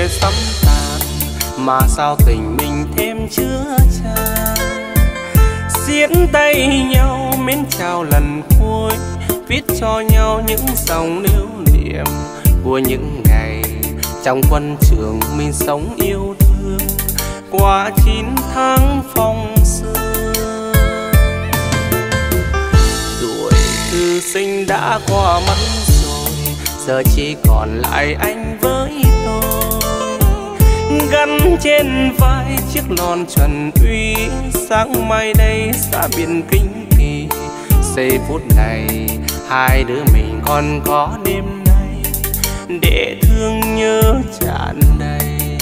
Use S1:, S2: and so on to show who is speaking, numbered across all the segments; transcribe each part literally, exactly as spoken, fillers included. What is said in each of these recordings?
S1: khuya sắm tàn, mà sao tình mình thêm chứa chan. Xiết tay nhau mến chào lần cuối, viết cho nhau những dòng lưu niệm của những ngày trong quân trường mình sống yêu thương qua chín tháng phong sương. Tuổi thư sinh đã qua mất rồi, giờ chỉ còn lại anh với tôi, gắn trên vai chiếc lon trần uy. Sáng mai đây xa biển Kinh Kỳ, giây phút này hai đứa mình còn có đêm nay để thương nhớ tràn đầy.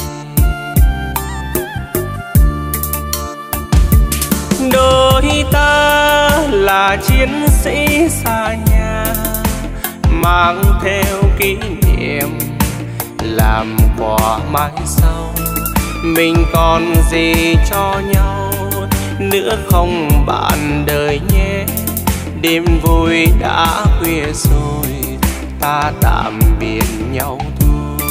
S1: Đôi ta là chiến sĩ xa nhà, mang theo kỷ niệm làm quà mai sau. Mình còn gì cho nhau nữa không bạn đời nhé, đêm vui đã khuya rồi, ta tạm biệt nhau thôi.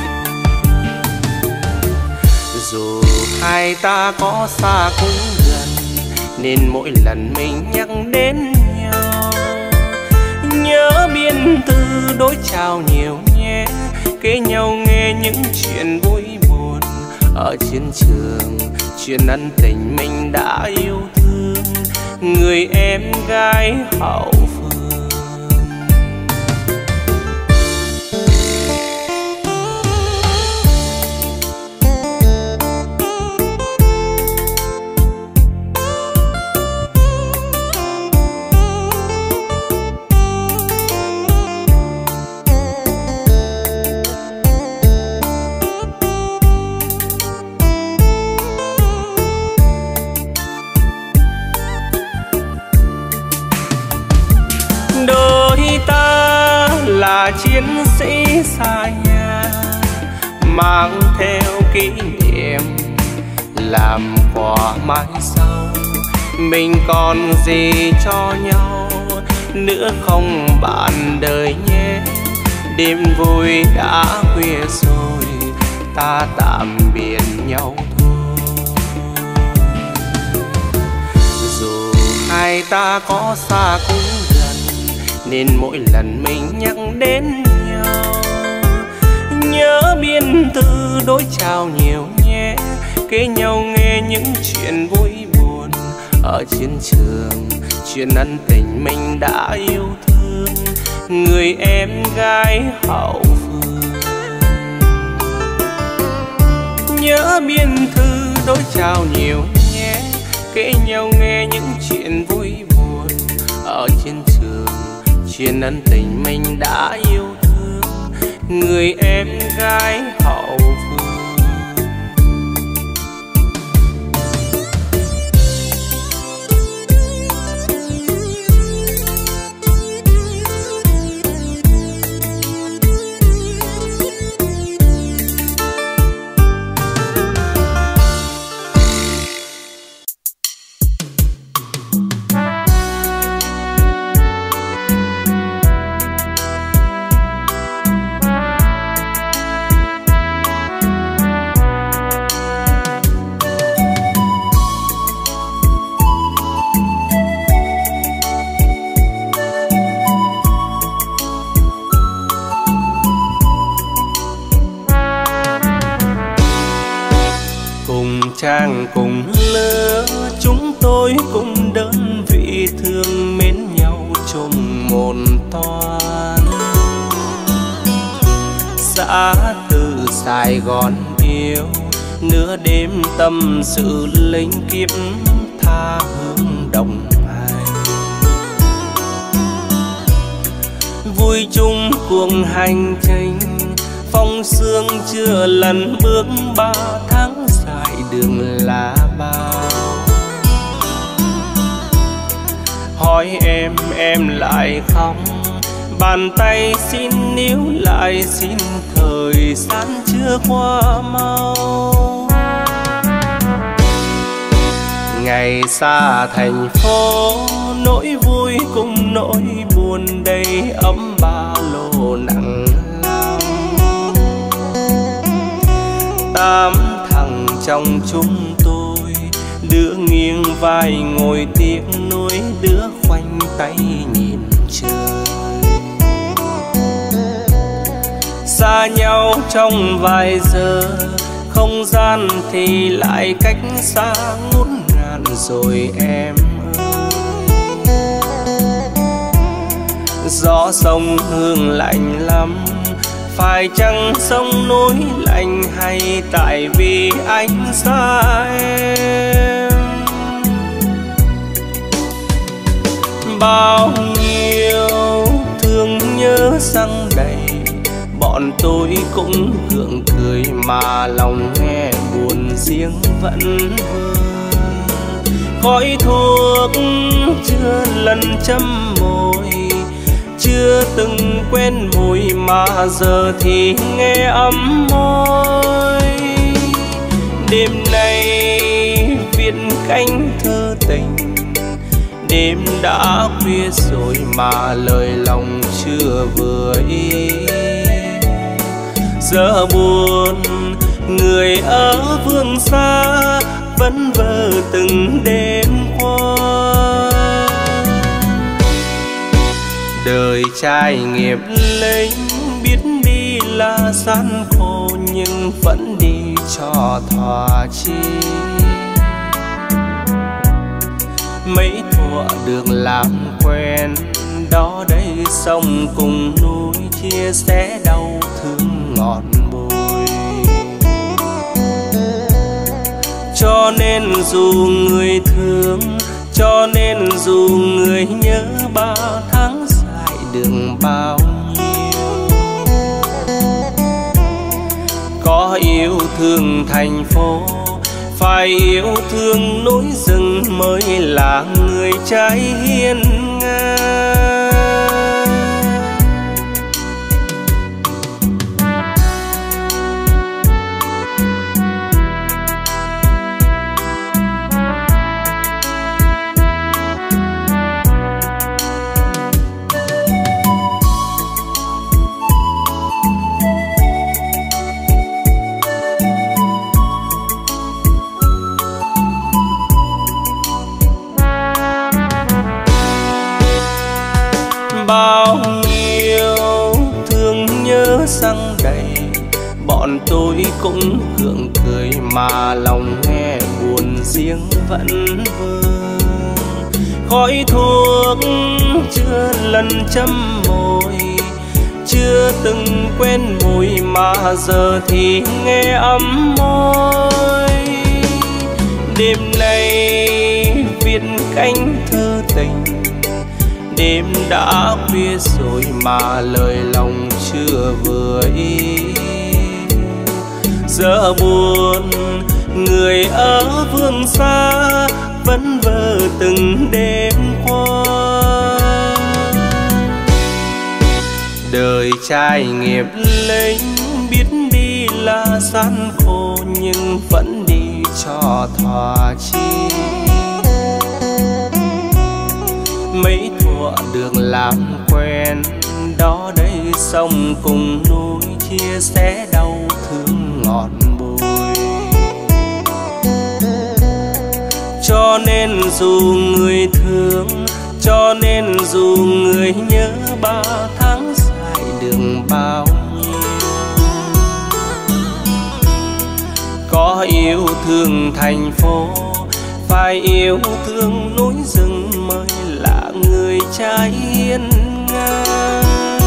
S1: Dù hai ta có xa cũng gần, nên mỗi lần mình nhắc đến nhau, nhớ biên thư đối chào nhiều nhé, kể nhau nghe những chuyện vui buồn ở chiến trường, chuyện ân tình mình đã yêu thương người em gái hậu phương. Là chiến sĩ xa nhà, mang theo kỷ niệm làm quà mai sau. Mình còn gì cho nhau nữa không bạn đời nhé, đêm vui đã khuya rồi, ta tạm biệt nhau thôi. Dù hai ta có xa cũng nên mỗi lần mình nhắc đến nhau, nhớ biên thư đối chào nhiều nhé, kể nhau nghe những chuyện vui buồn ở chiến trường, chuyện ân tình mình đã yêu thương người em gái hậu phương. Nhớ biên thư đối chào nhiều nhé, kể nhau nghe những chuyện vui buồn ở chiến trường, chuyện ân tình mình đã yêu thương người em gái hậu phương. Trang cùng lứa chúng tôi cùng đơn vị thương mến nhau chung một toan. Xã từ Sài Gòn yêu, nửa đêm tâm sự linh kiếp tha hương đồng hành. Vui chung cuồng hành trình, phong sương chưa lần bước ba tháng dài đường lá bao. Hỏi em em lại không, bàn tay xin níu lại, xin thời gian chưa qua mau. Ngày xa thành phố, nỗi vui cùng nỗi buồn đầy ấm ba lô nặng lòng. tám thằng trong chúng tôi, đứa nghiêng vai ngồi tiếc nuối, đứa khoanh tay nhìn trời. Xa nhau trong vài giờ, không gian thì lại cách xa ngút ngàn rồi em ơi. Gió sông hương lạnh lắm, phải chăng sông núi lạnh hay tại vì anh xa em? Bao nhiêu thương nhớ răng đầy, bọn tôi cũng gượng cười mà lòng nghe buồn riêng vẫn vương. Khói thuốc chưa lần châm môi, chưa từng quen mùi mà giờ thì nghe ấm môi. Đêm nay viết cánh thơ tình, đêm đã khuya rồi mà lời lòng chưa vừa ý. Giờ buồn người ở phương xa vẫn vơ từng đêm qua. Đời trai nghiệp lính biết đi là gian khổ, nhưng vẫn đi cho thỏa chí. Mấy thuở được làm quen, đó đây sông cùng núi chia sẻ đau thương ngọt bùi. Cho nên dù người thương, cho nên dù người nhớ, bao tháng dài đường bao nhiêu. Có yêu thương thành phố, phải yêu thương núi rừng mới là người trai hiên ngang. Bao nhiêu thương nhớ răng đầy, bọn tôi cũng gượng cười mà lòng nghe buồn riêng vẫn vương. Khói thuốc chưa lần châm môi, chưa từng quen mùi mà giờ thì nghe ấm môi. Đêm nay viết cánh thơ tình, đêm đã khuya rồi mà lời lòng chưa vừa ý. Giờ buồn người ở phương xa vẫn vơ từng đêm qua. Đời trai nghiệp lính biết đi là gian khổ, nhưng vẫn đi cho thỏa chí. Mấy thuở được làm quen, đó đây sông cùng núi chia sẻ đau thương ngọt bùi. Cho nên dù người thương, cho nên dù người nhớ, ba tháng dài đường bao nhiêu. Có yêu thương thành phố, phải yêu thương núi rừng mới là người trai hiên ngang.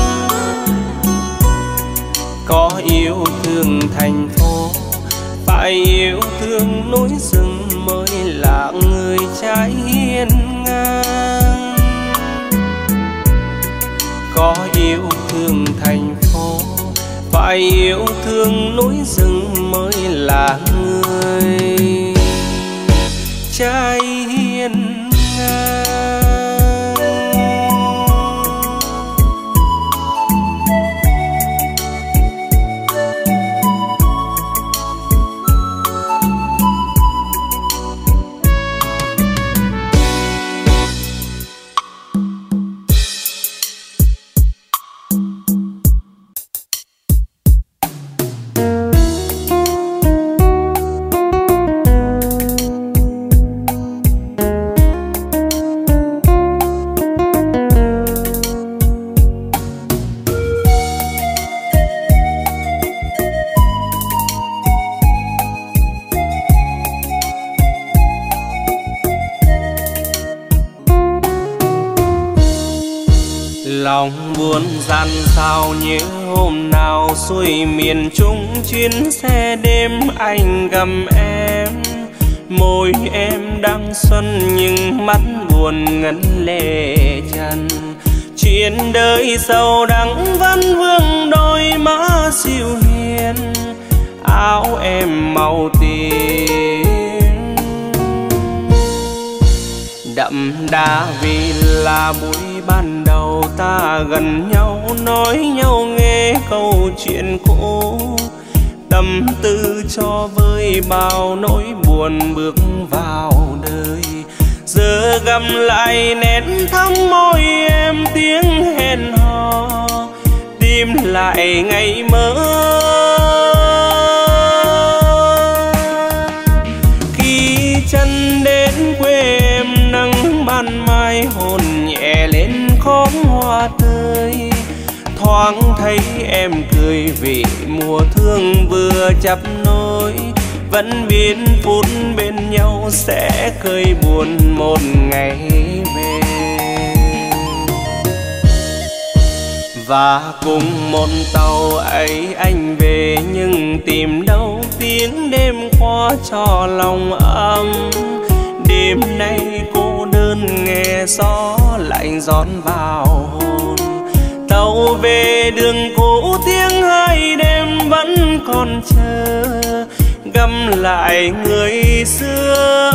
S1: Có yêu thương thành phố, phải yêu thương núi rừng mới là người trai hiên ngang. Có yêu thương thành phố, phải yêu thương núi rừng mới là người trai hiên ngang. buồn gian sao nhớ hôm nào xuôi miền Trung chuyến xe đêm anh gặp em. Môi em đang xuân nhưng mắt buồn ngấn lệ trần. Chuyện đời sầu đắng vẫn vương đôi má dịu hiền, áo em màu tím đậm đà vì là buổi ban đầu ta gần nhau, nói nhau nghe câu chuyện cũ. Tâm tư cho vơi bao nỗi buồn bước vào đời, giờ gặp lại nét thắm môi em tiếng hẹn hò, tìm lại ngày mơ. Khi chân đến quê em nắng ban mai hồn nhẹ lên khóm hoa tươi, thoáng thấy em cười vì mùa thương vừa chắp nối. Vẫn biết phút bên nhau sẽ khơi buồn một ngày về, và cùng một tàu ấy anh về nhưng tìm đâu tiếng đêm qua cho lòng ấm. Đêm nay cô đơn nghe gió lạnh gión vào hồn, tàu về đường cũ tiếng hai đêm vẫn còn chờ gặp lại người xưa.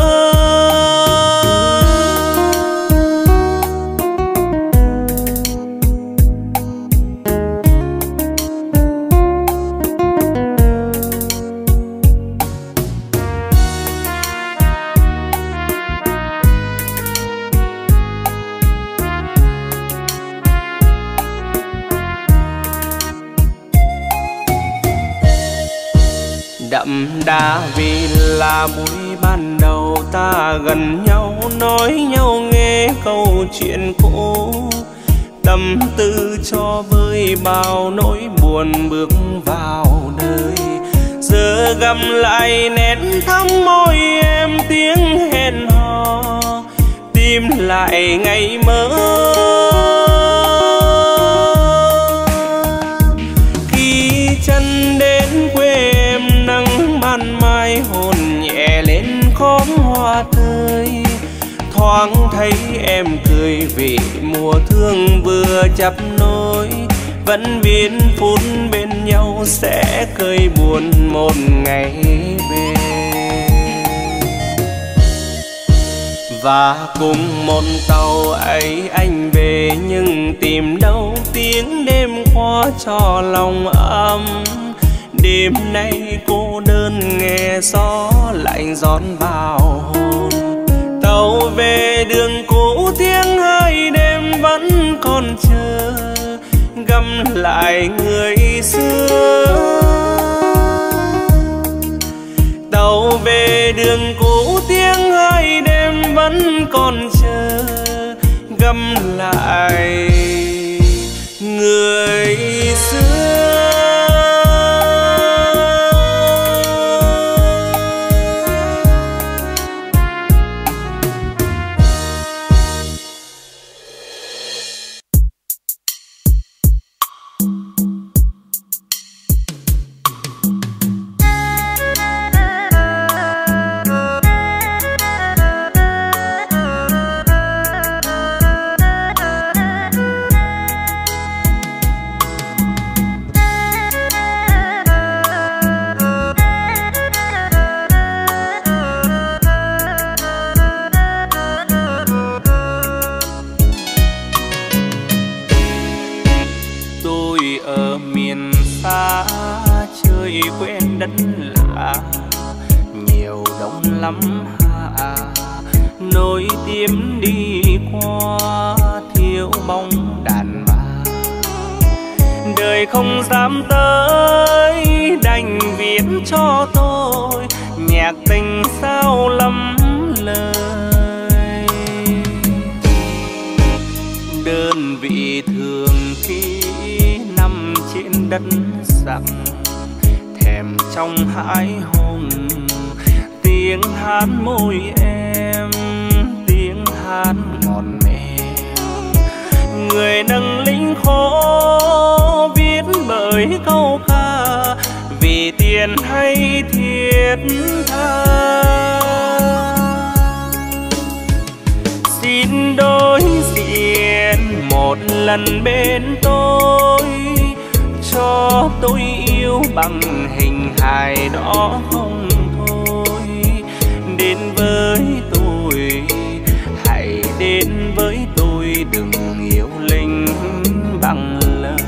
S1: Đậm đà vì là buổi ban đầu ta gần nhau, nói nhau nghe câu chuyện cũ. Tâm tư cho vơi bao nỗi buồn bước vào đời, giờ gặp lại nét thắm môi em tiếng hẹn hò, tìm lại ngày mơ. Khi chân đến quê em nắng ban mai hồn nhẹ lên khóm hoa tươi, thoáng thấy em cười vì mùa thương vừa chắp nối. Vẫn biết phút bên nhau sẽ khơi buồn một ngày về, và cùng một tàu ấy anh về nhưng tìm đâu tiếng đêm qua cho lòng ấm. Đêm nay cô đơn nghe gió lạnh gión vào hồn, tàu về đường cũ tiếng hai đêm vẫn còn chờ gặp lại người xưa. Tàu về đường cũ tiếng hai đêm vẫn còn chờ gặp lại người xưa. Nỗi tim đi qua thiếu bóng đàn bà, đời không dám tới đành viết cho tôi nhạc tình sao lắm lời. Đơn vị thường khi nằm trên đất rằng thèm trong hãi hùng, tiếng hát môi em tiếng hát ngọt mềm. Người nâng lính lính khó viết bởi câu ca, vì tiền hay thiết tha. Xin đối diện một lần bên tôi, cho tôi yêu bằng hình hài đó không thôi. Đến với tôi, hãy đến với tôi, đừng yêu linh bằng lời.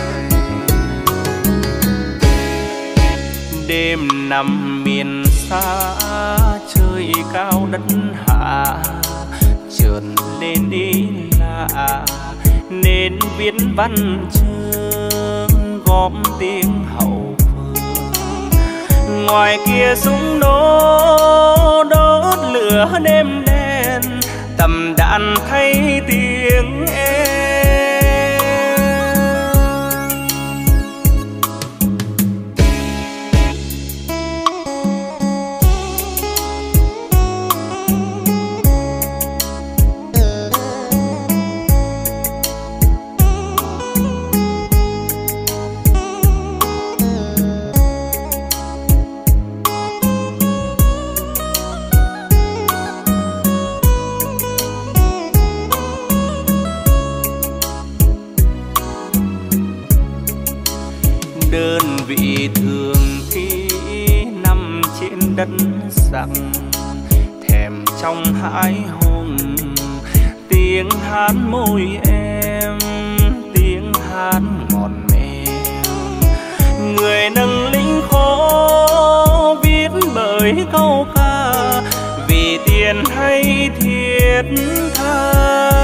S1: Đêm nằm miền xa, trời cao đất hạ, chợt lên đi lạ nên viết văn chương góp tiếng hậu phương. Ngoài kia súng nổ đốt lửa đêm đen, tầm đạn thay tiếng em. Đơn vị thường khi nằm trên đất rằng, thèm trong hãi hùng tiếng hát môi em, tiếng hát ngọt mềm. Người nâng lính khó viết bởi câu ca, vì tiền hay thiết tha.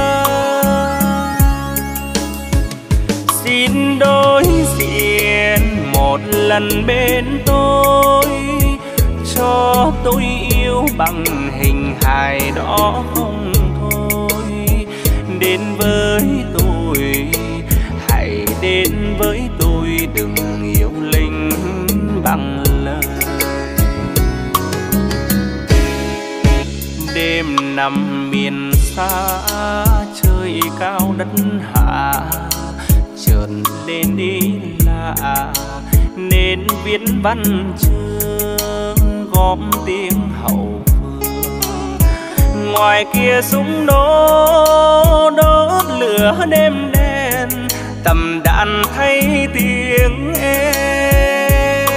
S1: Xin đối diện một lần bên tôi, cho tôi yêu bằng hình hài đó không thôi. Đến với tôi, hãy đến với tôi, đừng yêu linh bằng lời. Đêm nằm miền xa, trời cao đất hạ, chợt lên đi lạ nên viết văn chương góp tiếng hậu phương. Ngoài kia súng nổ đốt lửa đêm đen, tầm đạn thay tiếng em.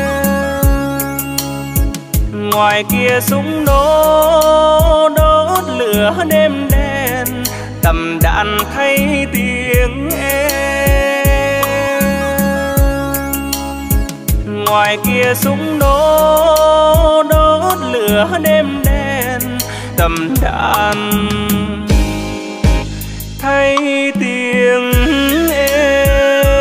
S1: Ngoài kia súng nổ đốt lửa đêm đen, tầm đạn thay tiếng em. Ngoài kia súng nổ đốt lửa đêm đen, tầm đạn thay tiếng em.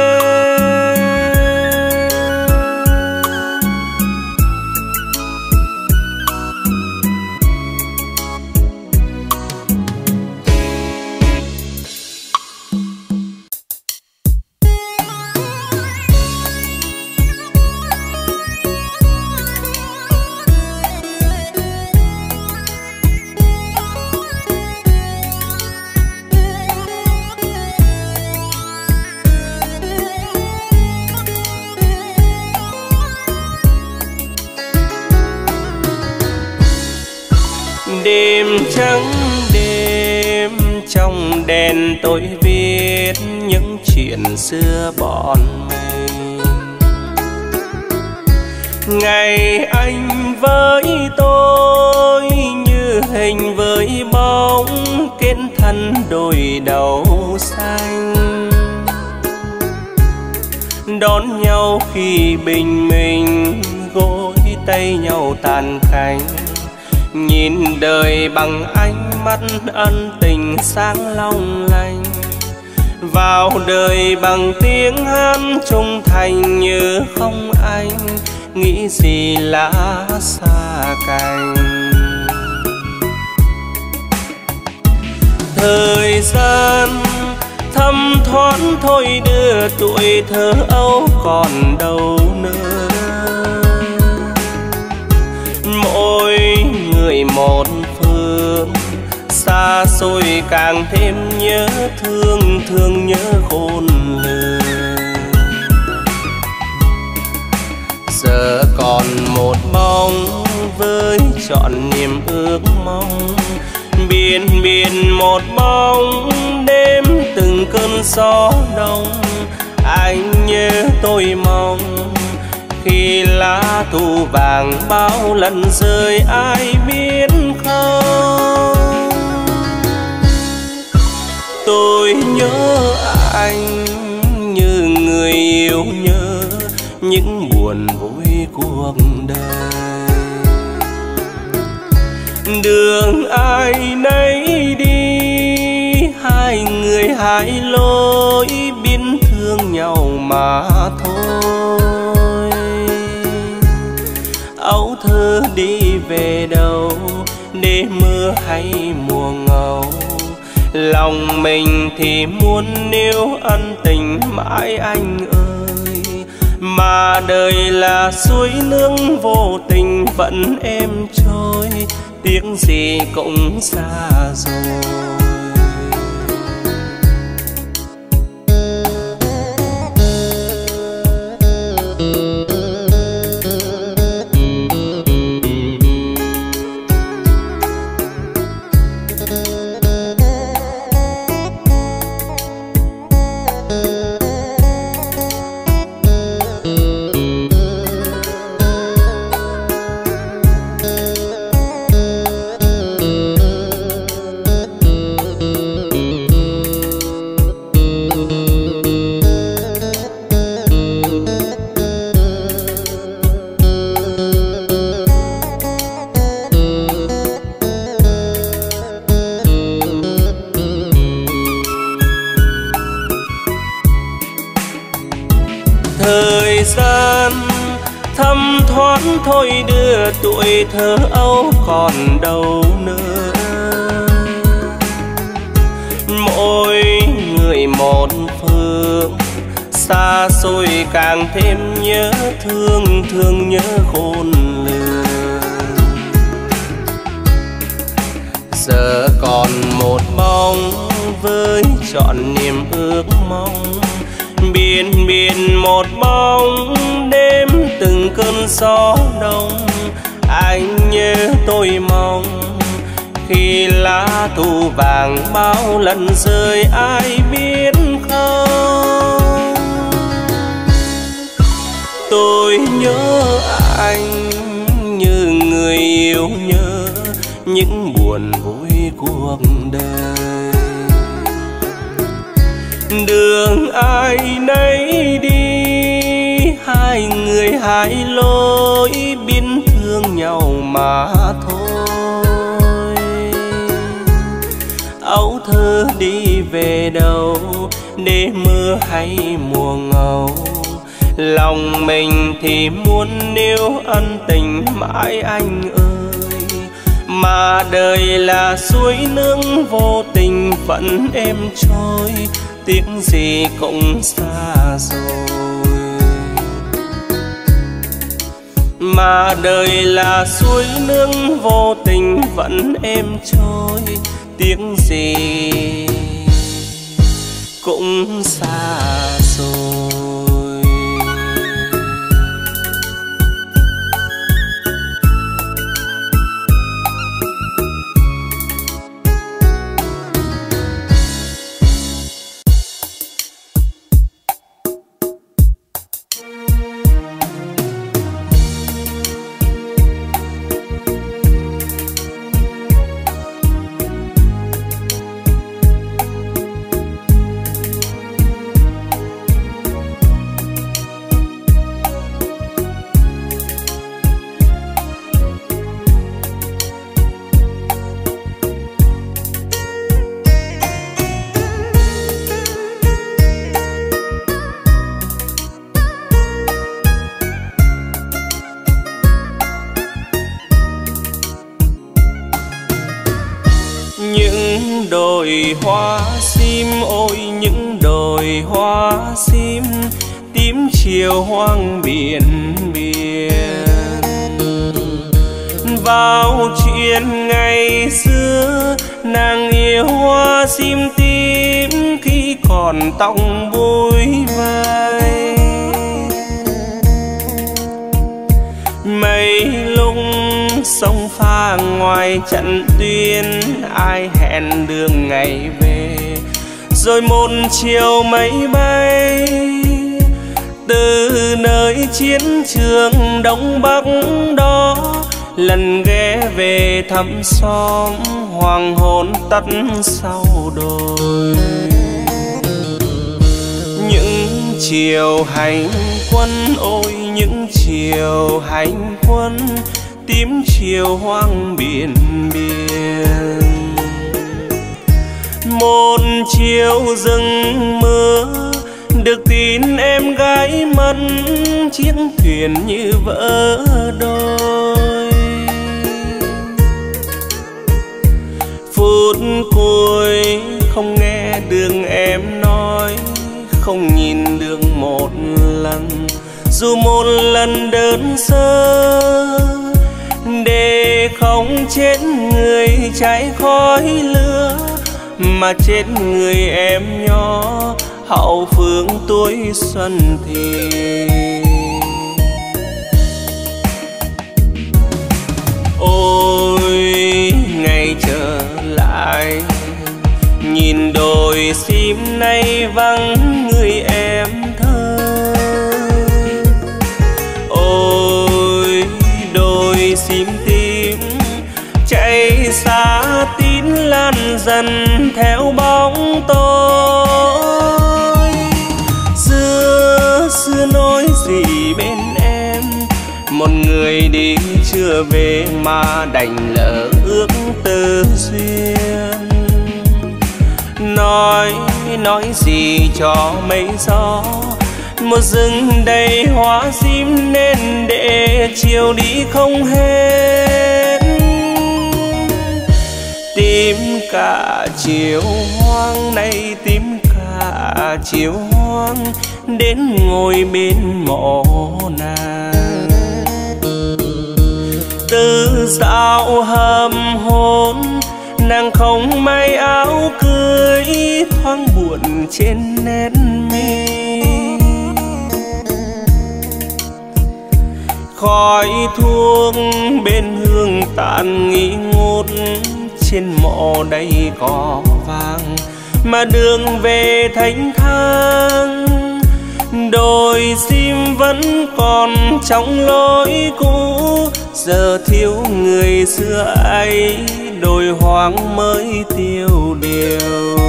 S1: Đêm trắng đêm trong đèn tôi viết những chuyện xưa bọn mình. Ngày anh với tôi như hình với bóng, kết thân đôi đầu xanh. Đón nhau khi bình minh, gối tay nhau tàn cánh. Nhìn đời bằng ánh mắt ân tình sáng long lanh, vào đời bằng tiếng hát trung thành như không anh, nghĩ gì lá xa cành. Thời gian thấm thoáng thôi đưa tuổi thơ ấu còn đâu nữa. Mỗi người một phương xa xôi rồi càng thêm nhớ thương, thương nhớ khôn lường. Giờ còn một bóng với trọn niềm ước mong, biển biển một bóng đêm từng cơn gió đông. Anh nhớ tôi mong khi lá thu vàng bao lần rơi ai biết không. Tôi nhớ anh như người yêu nhớ những buồn vui cuộc đời. Đường ai nấy đi, hai người hai lối, biến thương nhau mà thôi. Ấu thơ đi về đâu để mưa hay mùa ngâu, lòng mình thì muốn níu ân tình mãi anh ơi. Mà đời là suối nước vô tình vẫn êm trôi, tiếc gì cũng xa rồi. Thời gian thấm thoáng thôi đưa tuổi thơ ấu còn đâu nữa. Mỗi người một phương, xa xôi càng thêm nhớ thương, thương nhớ khôn lường. Giờ còn một bóng với trọn niềm ước mong, biển biển một bóng đêm từng cơn gió đông. Anh nhớ tôi mong khi lá thu vàng bao lần rơi ai biết không. Tôi nhớ anh như người yêu nhớ những buồn vui cuộc đời. Đường ai nấy đi, hai người hai lối, biến thương nhau mà thôi. Ấu thơ đi về đâu để mưa hay mùa ngâu, lòng mình thì muốn níu ân tình mãi anh ơi. Mà đời là suối nước vô tình vẫn êm trôi, tiếc gì cũng xa rồi. Mà đời là suối nước vô tình vẫn êm trôi, tiếc gì cũng xa rồi. Những đồi hoa sim, ôi những đồi hoa sim, tím chiều hoang biển biển. Vào chuyện ngày xưa nàng yêu hoa sim tím khi còn tóc búi vai. Mấy lúc sông pha ngoài trận tuyến, ai hẹn đường ngày về, rồi một chiều máy bay từ nơi chiến trường Đông Bắc đó, lần ghé về thăm xóm hoàng hôn tắt sau đồi. Những chiều hành quân, ôi những chiều hành quân, tím chiều hoang biển biển. Một chiều rừng mưa, được tin em gái mất, chiếc thuyền như vỡ đôi. Phút cuối không nghe đường em nói, không nhìn đường một lần, dù một lần đơn sơ, để không chết người cháy khói lửa, mà chết người em nhỏ hậu phương tuổi xuân thì. Ôi ngày trở lại, nhìn đồi sim nay vắng người em thơ. Ôi đồi sim tím chạy xa tín lan dần theo bóng tôi. Xưa xưa nói gì bên em, một người đi chưa về mà đành lỡ ước tơ duyên. Nói nói gì cho mây gió, một rừng đầy hoa sim nên để chiều đi không hết. Tìm cả chiều hoang này, tìm cả chiều hoang, đến ngồi bên mộ nàng. Từ dạo hầm hôn, nàng không may áo cưới, thoáng buồn trên nét mi. Khói thuốc bên hương tàn nghi ngút, trên mộ đây có vàng mà đường về thênh thang. Đồi sim vẫn còn trong lối cũ, giờ thiếu người xưa ấy, đồi hoang mới tiêu điều.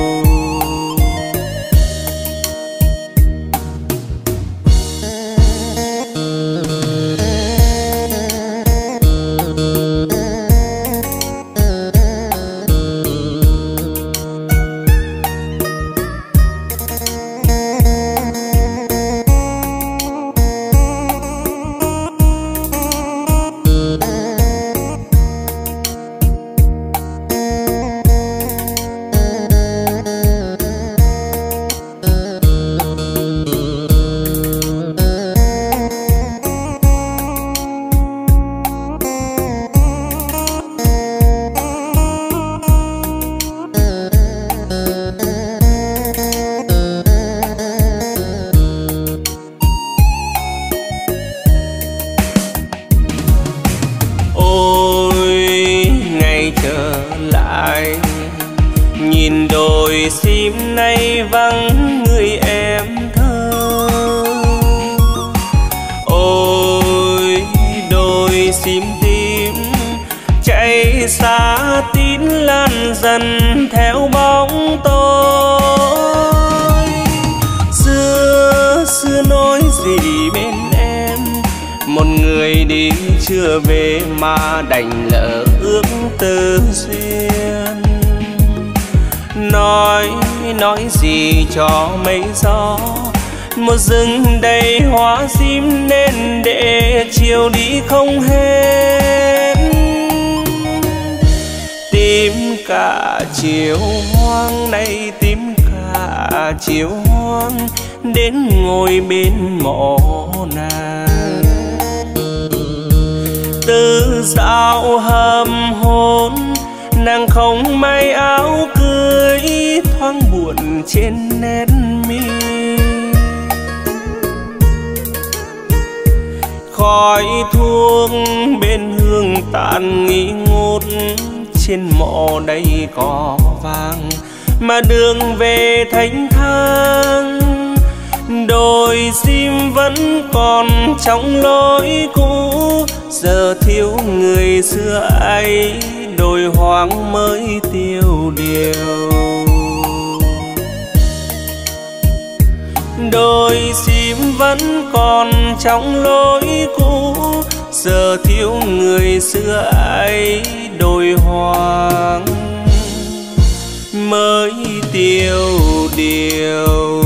S1: Sim nay vắng người em thơ. Ôi đồi sim tím chạy xa tín lan dần theo bóng tôi. Xưa xưa nói gì bên em, một người đi chưa về mà đành lỡ ước tơ duyên. Nói nói gì cho mây gió, một rừng đầy hoa sim nên để chiều đi không hết. Tìm cả chiều hoang này, tìm cả chiều hoang, đến ngồi bên mộ nàng. Từ dạo hầm hôn, nàng không may áo cưới, thoáng buồn trên nét mi. Khói thuốc bên hương tàn nghi ngút, trên mộ đây có vàng mà đường về thênh thang. Đồi sim vẫn còn trong lối cũ, giờ thiếu người xưa ấy, đồi hoang mới tiêu điều. Đồi sim vẫn còn trong lối cũ, giờ thiếu người xưa ấy, đồi hoang mới tiêu điều.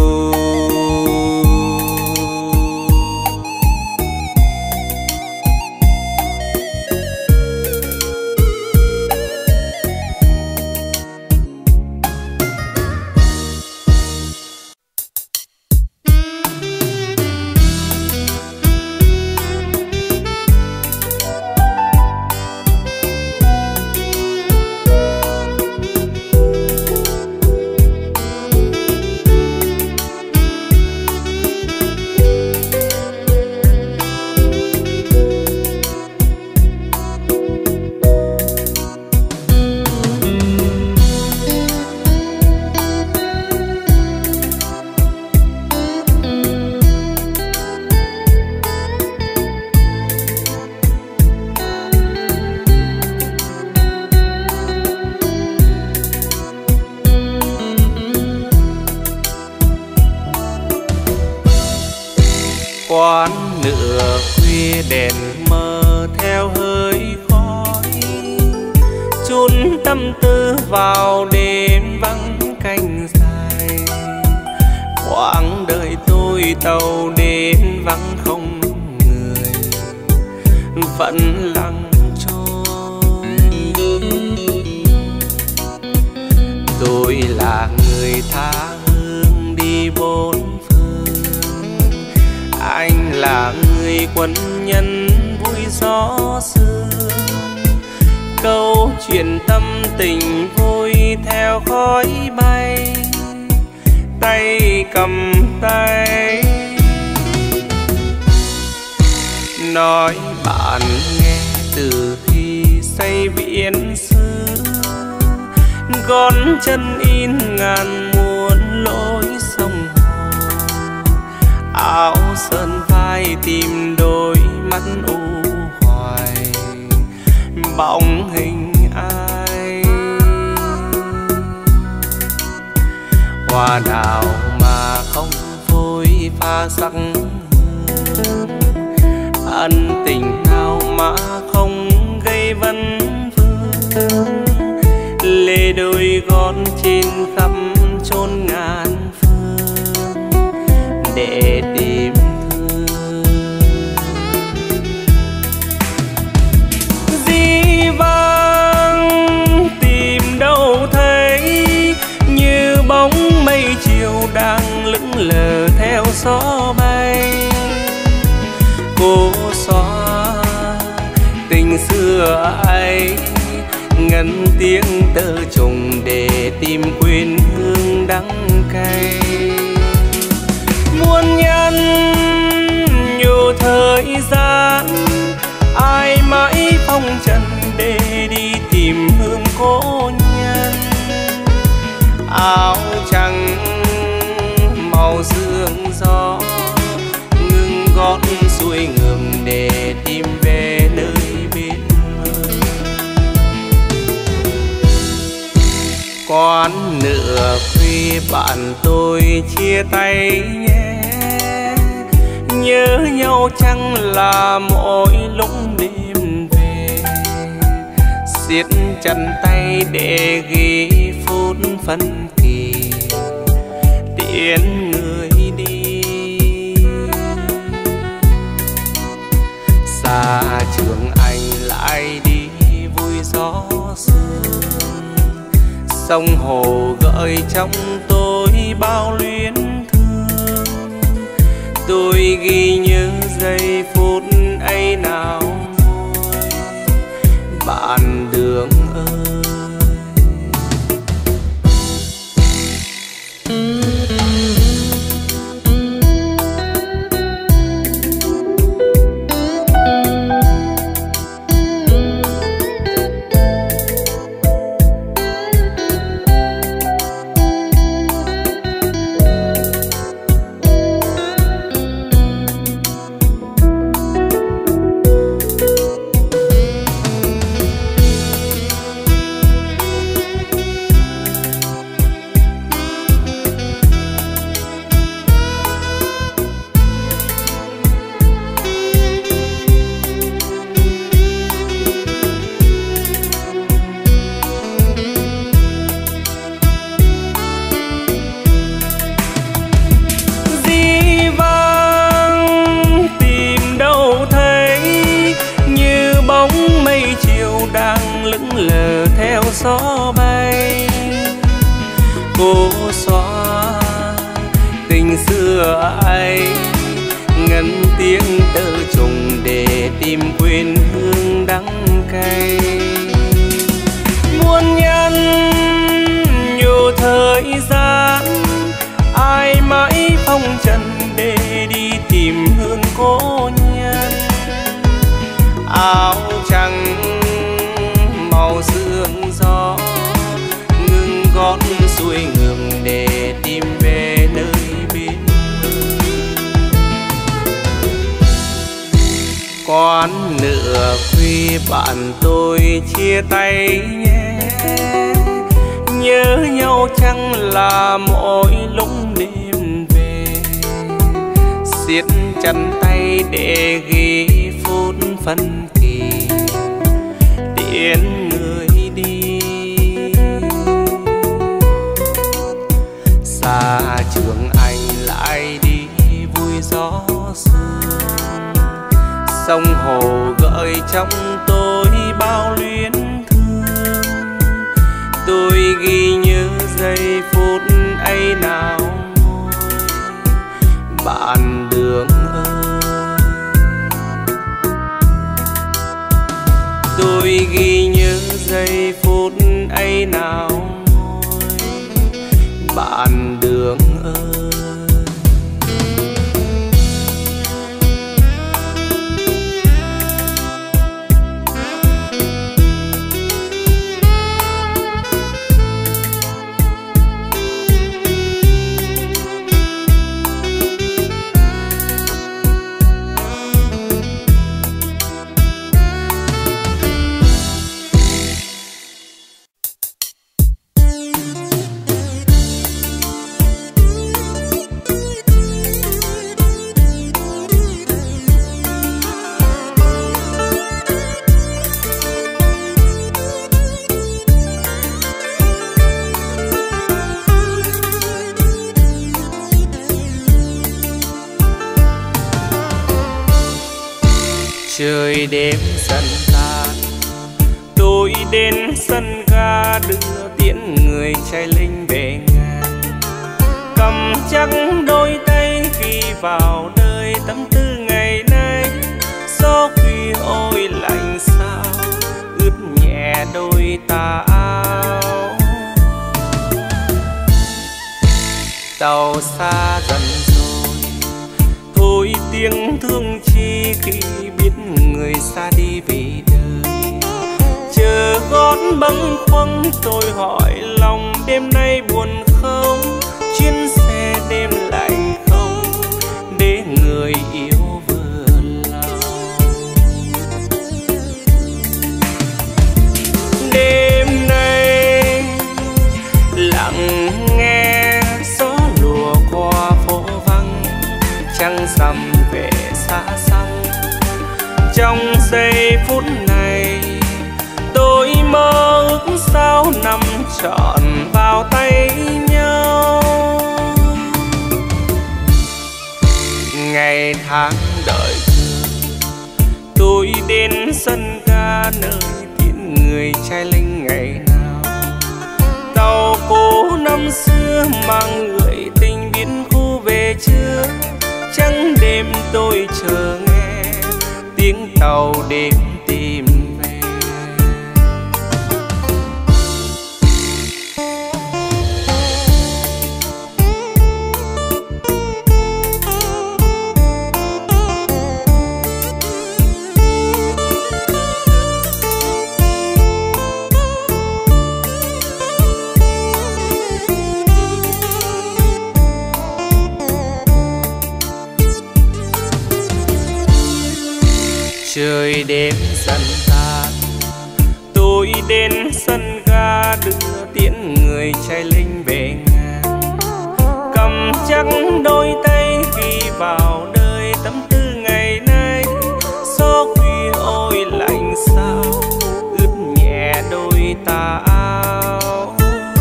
S1: Quán nửa khuya đèn mờ theo hơi khói, chôn tâm tư vào đêm vắng canh dài. Quãng đời tôi tàu đến vắng không người, vẫn lặng trôi. Tôi là người tha hương đi bốn, anh là người quân nhân vui gió sương. Câu chuyện tâm tình vui theo khói bay, tay cầm tay. Nói bạn nghe từ khi say biển xưa, gót chân in ngàn muôn lối sông áo sơn vai tìm đôi mắt u hoài, bóng hình ai. Hoa nào mà không phôi pha sắc hương, ân tình nào mà không gây vấn vương. Lê đôi gót trên khắp chốn ngàn phương để tìm thương. Dĩ vãng tìm đâu thấy, như bóng mây chiều đang lững lờ theo gió bay. Cố xóa tình xưa ấy, ngân tiếng tơ trùng để tìm quên hương đắng cay. Muôn nhân nhiều thời gian, ai mãi phong trần để đi tìm hương cố nhân. Áo trắng màu sương gió, ngừng gót xuôi ngược để tìm về nơi biết ơi. Quán nửa khuya bạn tôi chia tay nhé, nhớ nhau chẳng là mỗi lúc đêm về. Siết chặt tay để ghi phút phân kỳ, tiễn người đi. Xa trường anh lại đi vui gió sương, sông hồ gợi trong tôi bao luyến thương. Tôi ghi nhớ giây phút ấy nào vui, bạn đường ơi. theo gió bay. Cố xóa tình xưa ấy, ngân tiếng tơ trùng để tìm quên hương đắng cay. Muôn nhân nhiều thời gian, ai mãi phong trần để đi tìm hương cố nhân. Áo trắng màu sương gió, ngừng gót xuôi ngược để tìm về nơi bên bờ. Quán nửa khuya bạn tôi chia tay nhé, nhớ nhau chẳng là mỗi lúc đêm về. Siết chặt tay để ghi phút phân kỳ, tiễn người đi. Xa trường anh lại đi vui gió sương, sông hồ gợi trong tôi bao luyến thương. Tôi ghi nhớ giây phút ấy nào ngồi bạn đường ơi. Tôi ghi nhớ giây phút ấy nào ngồi bạn đường ơi. Trời đêm dần tan, tôi đến sân ga đưa tiễn người trai linh về ngàn. Cầm chắc đôi tay ghi vào đời tâm tư ngày nay. Gió khuya ôi lạnh sao ướt nhẹ đôi tà áo. Tàu xa dần rồi, thôi tiếng thương chi khi biết người xa đi vì đời. Chờ gót bâng khuâng tôi hỏi lòng đêm nay buồn không. Chuyến xe đêm lạnh không để người yêu vừa lòng. Đêm nay lặng nghe gió lùa qua phố vắng, trăng rằm về xa xăm. Trong giây phút này tôi mơ ước sao nằm trọn vào tay nhau. Ngày tháng đợi chờ tôi đến sân ga nơi tiễn người trai linh ngày nào. Tàu cố năm xưa mang gửi tình biến khu về chưa. Trắng đêm tôi chờ nghe tiếng tàu đêm tìm về. Trời đêm dần tan, tôi đến sân ga đưa tiễn người trai linh về ngàn. Cầm chắc đôi tay ghi vào đời tâm tư ngày nay. Gió khuya ôi lạnh sao ướt nhẹ đôi tà áo.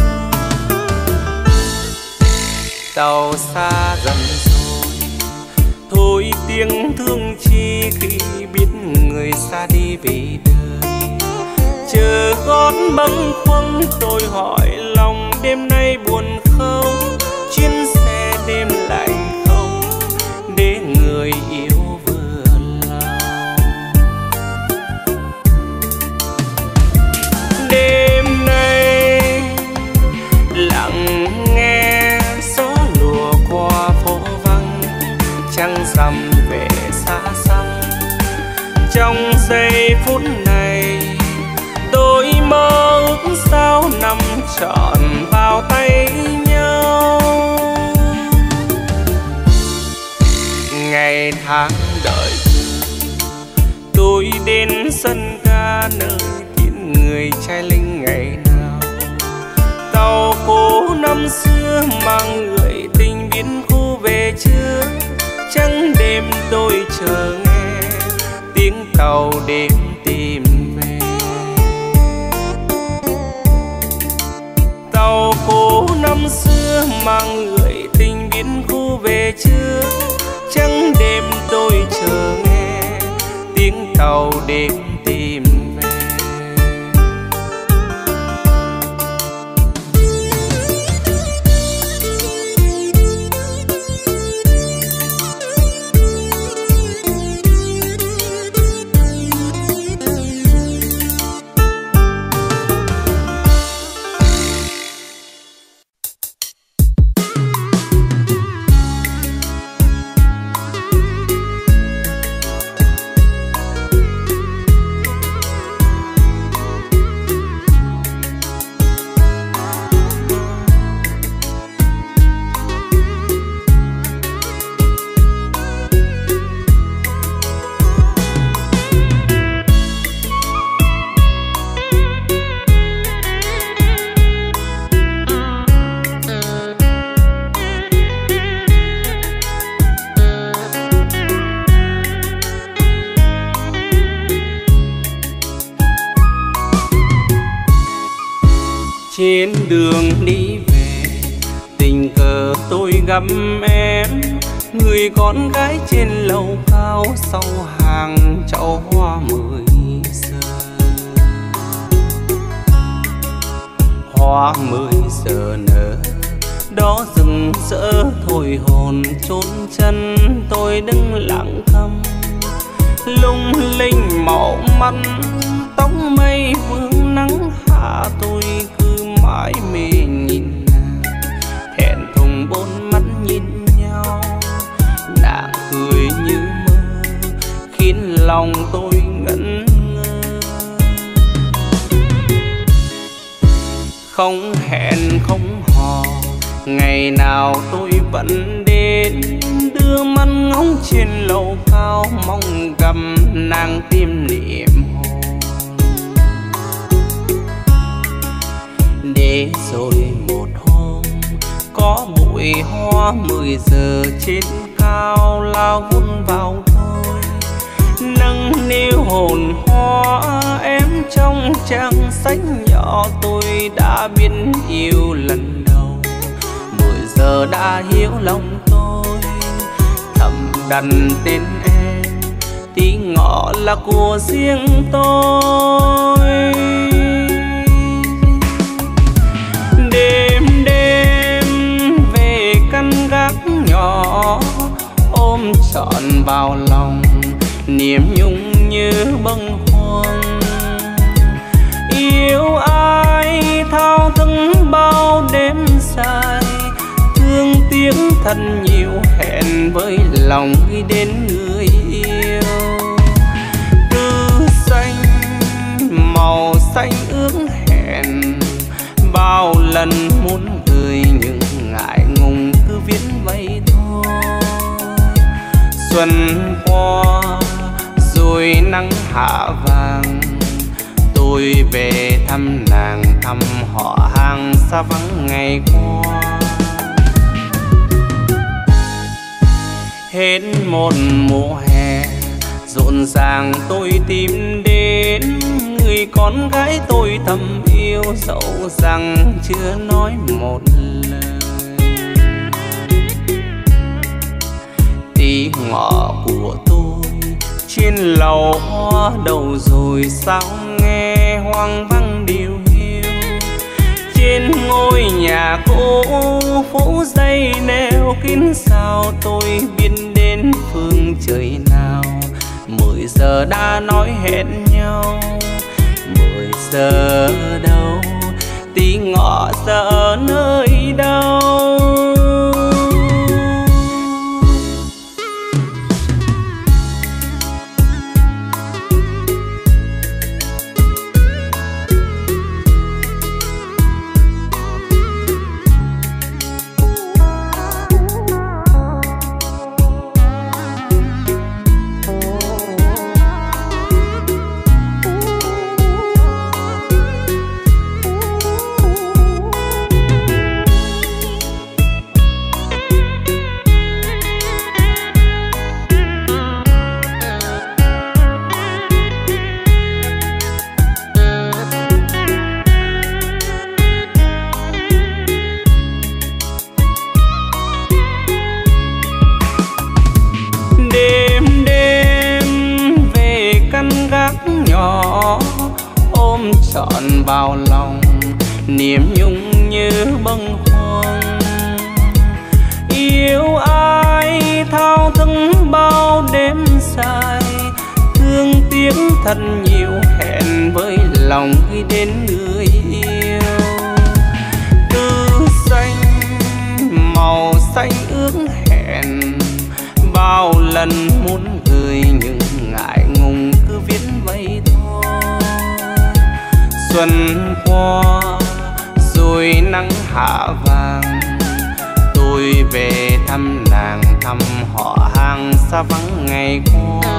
S1: Tàu xa dần rồi, thôi tiếng thương chi khi biết người xa đi vì đời. Chờ gót bâng khuâng. Tôi hỏi lòng đêm nay buồn không, chuyến xe đêm lạnh không, để người yêu vừa lòng. Đêm nay lặng nghe gió lùa qua phố vắng, trăng rằm về xa xăm. Trong giây phút này tôi mơ ước sao nằm trọn vào tay nhau. Ngày tháng đợi tôi đến sân ga nơi tiễn người trai linh ngày nào. Tàu cố năm xưa mang người tình biến khu về chưa, trắng đêm tôi chờ nghe tiếng tàu đêm tìm về. Tàu cố năm xưa mang người tình biến khu về chưa, trắng đêm tôi chờ nghe tiếng tàu đêm tìm về. Trên đường đi về tình cờ tôi gặp em, người con gái trên lầu cao sau hàng chậu hoa mười giờ. Hoa mười giờ nở đó rừng rỡ thôi hồn chốn chân, tôi đứng lặng thầm lung linh màu mắt tóc mây vương nắng hạ. Tôi cứ mãi mê nhìn nàng, hẹn thùng bốn mắt nhìn nhau. Nàng cười như mơ khiến lòng tôi ngẩn ngơ. Không hẹn không hò ngày nào tôi vẫn đến, đưa mắt ngóng trên lầu cao mong gặp nàng tim niệm hồn. Để rồi một hôm có bụi hoa mười giờ trên cao lao vun vào tôi, nâng niu hồn hoa em trong trang sách nhỏ. Tôi đã biết yêu lần đầu, mười giờ đã hiểu lòng tôi, thầm đặt tên em tí ngọ là của riêng tôi. Đêm đêm về căn gác nhỏ ôm trọn vào lòng niềm nhung như bâng khuâng. Yêu ai thao thức bao đêm dài, thương tiếc thật nhiều hẹn với lòng ghi đến người yêu. Từ xanh màu xanh ước hẹn, bao lần muốn gửi nhưng ngại ngùng cứ viết vậy thôi. Xuân qua rồi nắng hạ vàng, tôi về thăm nàng thăm họ hàng xa vắng ngày qua. Hết một mùa hè rộn ràng tôi tìm đến người con gái tôi thầm yêu, dẫu rằng chưa nói một lời. Tí ngọ của tôi trên lầu hoa đầu rồi sao nghe hoang vắng điều ngôi nhà cũ phủ dây neo kín sao tôi biết đến phương trời nào. Mười giờ đã nói hẹn nhau, mười giờ đâu tí ngọ giờ nơi đâu. Ôm trọn vào lòng niềm nhung như bâng khuâng. Yêu ai thao thức bao đêm dài, thương tiếc thật nhiều hẹn với lòng ghi đến người yêu. Tư xanh màu xanh ước hẹn, bao lần muốn gửi nhưng ngại ngùng cứ viết vậy thôi. Xuân qua rồi nắng hạ vàng, tôi về thăm nàng thăm họ hàng xa vắng ngày qua.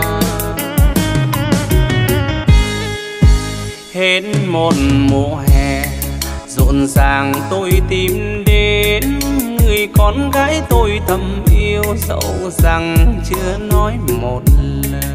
S1: Hết một mùa hè rộn ràng tôi tìm đến người con gái tôi thầm yêu, dẫu rằng chưa nói một lời.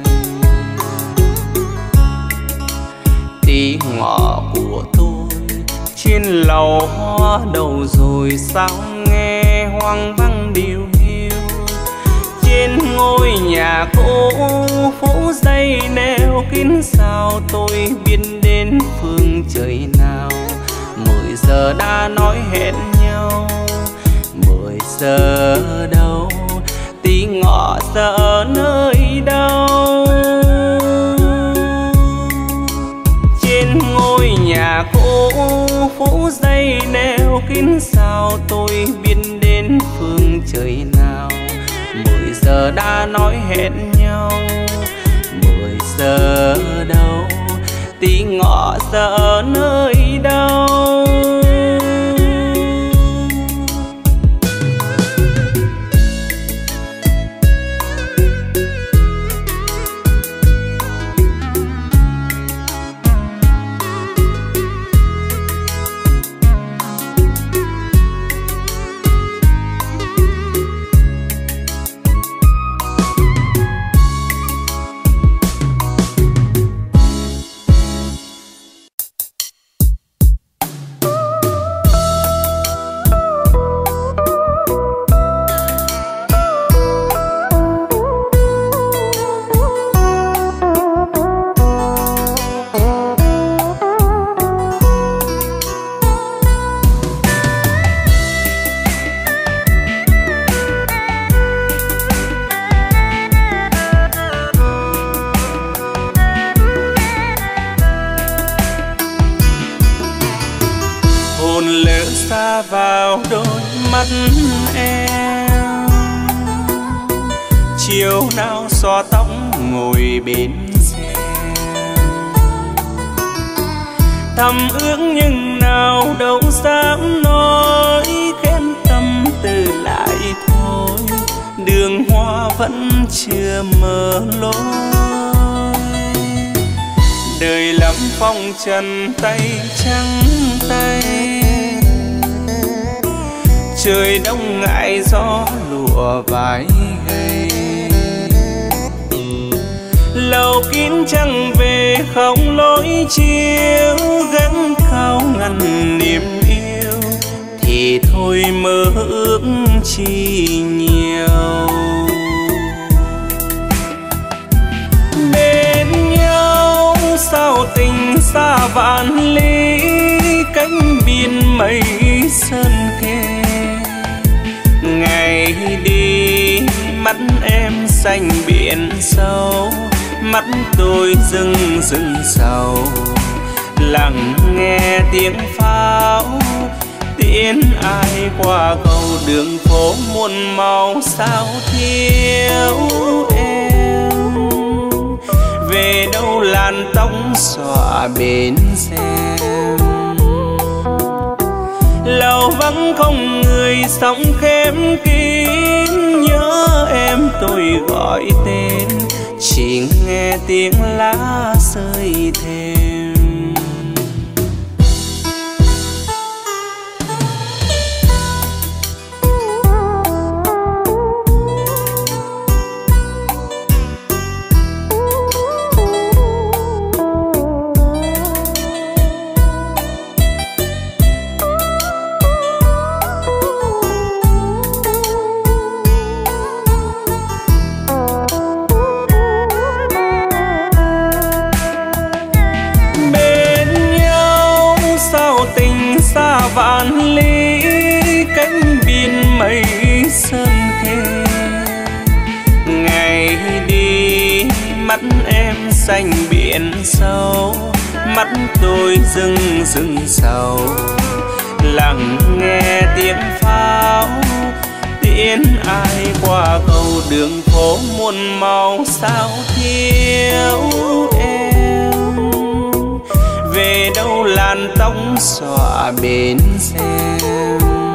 S1: Tí ngọ của tôi trên lầu hoa đầu rồi, sao nghe hoang vắng điều hiu. Trên ngôi nhà cũ phủ dây neo kín sao tôi biết đến phương trời nào. Mười giờ đã nói hẹn nhau, mười giờ đâu tí ngọ giờ nơi đâu. Trên ngôi nhà cũ phủ dây neo kín sao tôi biết đến phương trời nào. Mười giờ đã nói hẹn nhau, mười giờ đâu tí ngọ giờ nơi đâu. Vào đôi mắt em chiều nào xõa tóc ngồi bên xe, thầm ước nhưng nào đâu dám nói, khen tâm tư lại thôi. Đường hoa vẫn chưa mở lối, đời lắm phong trần tay trắng tay. Trời đông ngại gió lụa vải gầy, lầu kín trăng về không lối chiếu. Gắng cao ngăn niềm yêu thì thôi mơ ước chi nhiều. Bên nhau sao tình xa vạn ly, cánh biển biên mây sơn kề. Ngày đi mắt em xanh biển sâu, mắt tôi rưng rưng sầu, lặng nghe tiếng pháo tiễn ai qua cầu đường phố muôn màu sao thiếu em. Về đâu làn tóc xõa bên xem, lầu vắng không người sóng khép kín. Nhớ em tôi gọi tên, chỉ nghe tiếng lá rơi thêm. Vạn lý cánh biên mây sơn kề. Ngày đi mắt em xanh biển sâu, mắt tôi rưng rưng sầu, lặng nghe tiếng pháo tiễn ai qua cầu đường phố muôn màu sao thiếu em. Về đâu làn tóc xõa bên xem,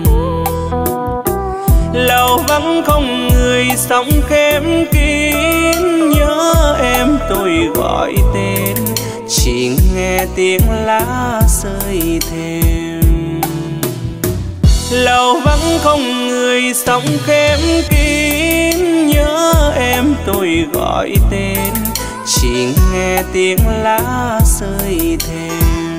S1: lầu vắng không người sóng khép kín. Nhớ em tôi gọi tên, chỉ nghe tiếng lá rơi thêm. Lầu vắng không người sóng khép kín. Nhớ em tôi gọi tên, chỉ nghe tiếng lá rơi thêm.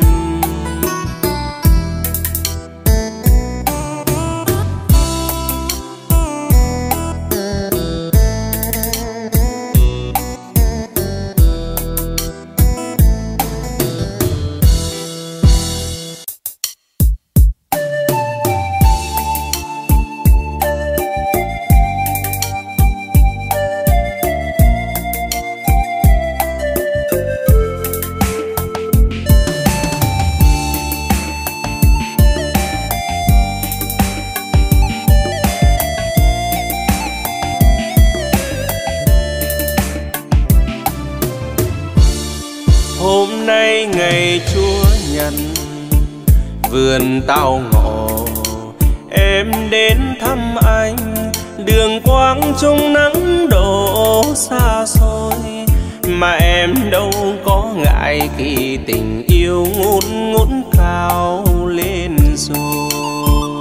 S1: Hôm nay ngày Chúa Nhật, vườn tao ngộ em đến thăm anh. Đường quang trong nắng đổ xa xôi, mà em đâu có ngại khi tình yêu ngút ngút cao lên rồi.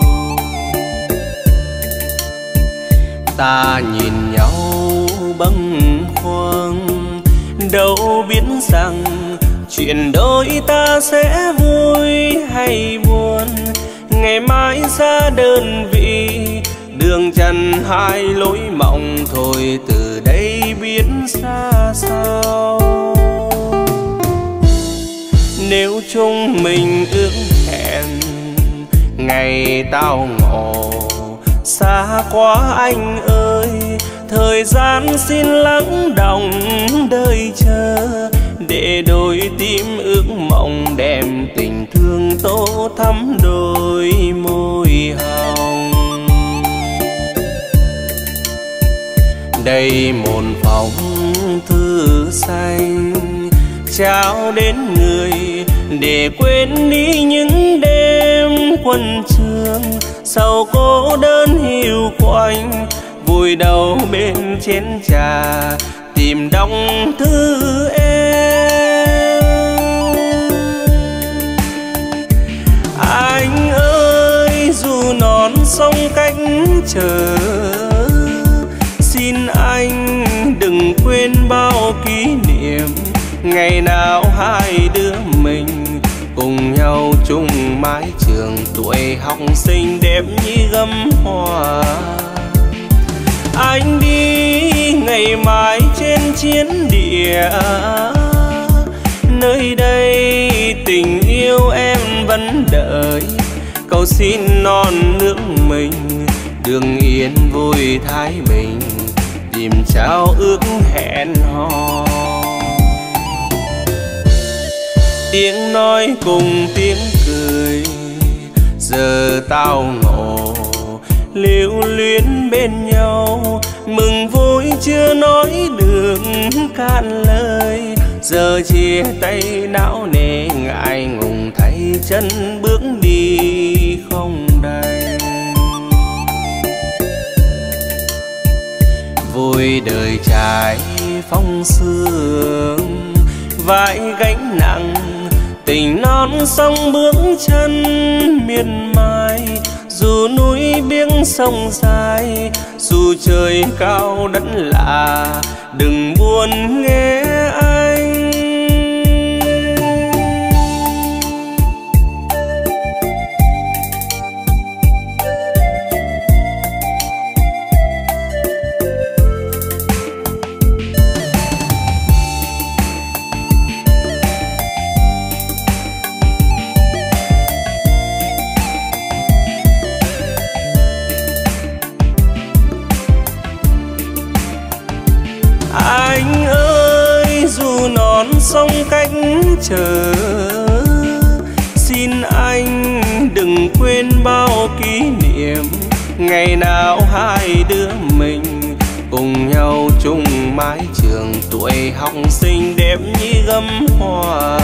S1: Ta nhìn nhau bâng khuâng, đâu biết rằng chuyện đôi ta sẽ vui hay buồn. Ngày mai ra đơn vị, đường trần hai lối mộng, thôi từ đây biết xa sao. Nếu chúng mình ước hẹn ngày tao ngộ, xa quá anh ơi, thời gian xin lắng đọng đời chờ, để đôi tim ước mộng đem tình thương tô thắm đôi môi hồng. Đây một phòng thư xanh trao đến người, để quên đi những đêm quân trường sầu cô đơn hiu quạnh. Vùi đầu bên chén trà tìm đong thư em. Anh ơi dù non sông cách chờ, xin anh đừng quên bao kỷ niệm. Ngày nào hai đứa mình cùng nhau chung mái trường, tuổi học sinh đẹp như gấm hoa. Anh đi ngày mai trên chiến địa, nơi đây tình yêu em vẫn đợi. cầu xin non nước mình đường yên vui thái bình, tìm trao ước hẹn hò. Tiếng nói cùng tiếng cười giờ tao ngộ, lưu luyến bên nhau mừng vui chưa nói được cạn lời. Giờ chia tay não nề ngại ngùng thay chân bước đi không đành. Vui đời trai phong sương vai gánh nặng, tình non sông bước chân miệt mài. Dù núi biếng sông dài, dù trời cao đất lạ, đừng buồn nghe anh. Anh ơi dù non sông cách chờ, xin anh đừng quên bao kỷ niệm ngày nào hai đứa mình cùng nhau chung mái trường. Tuổi học sinh đẹp như gấm hoa,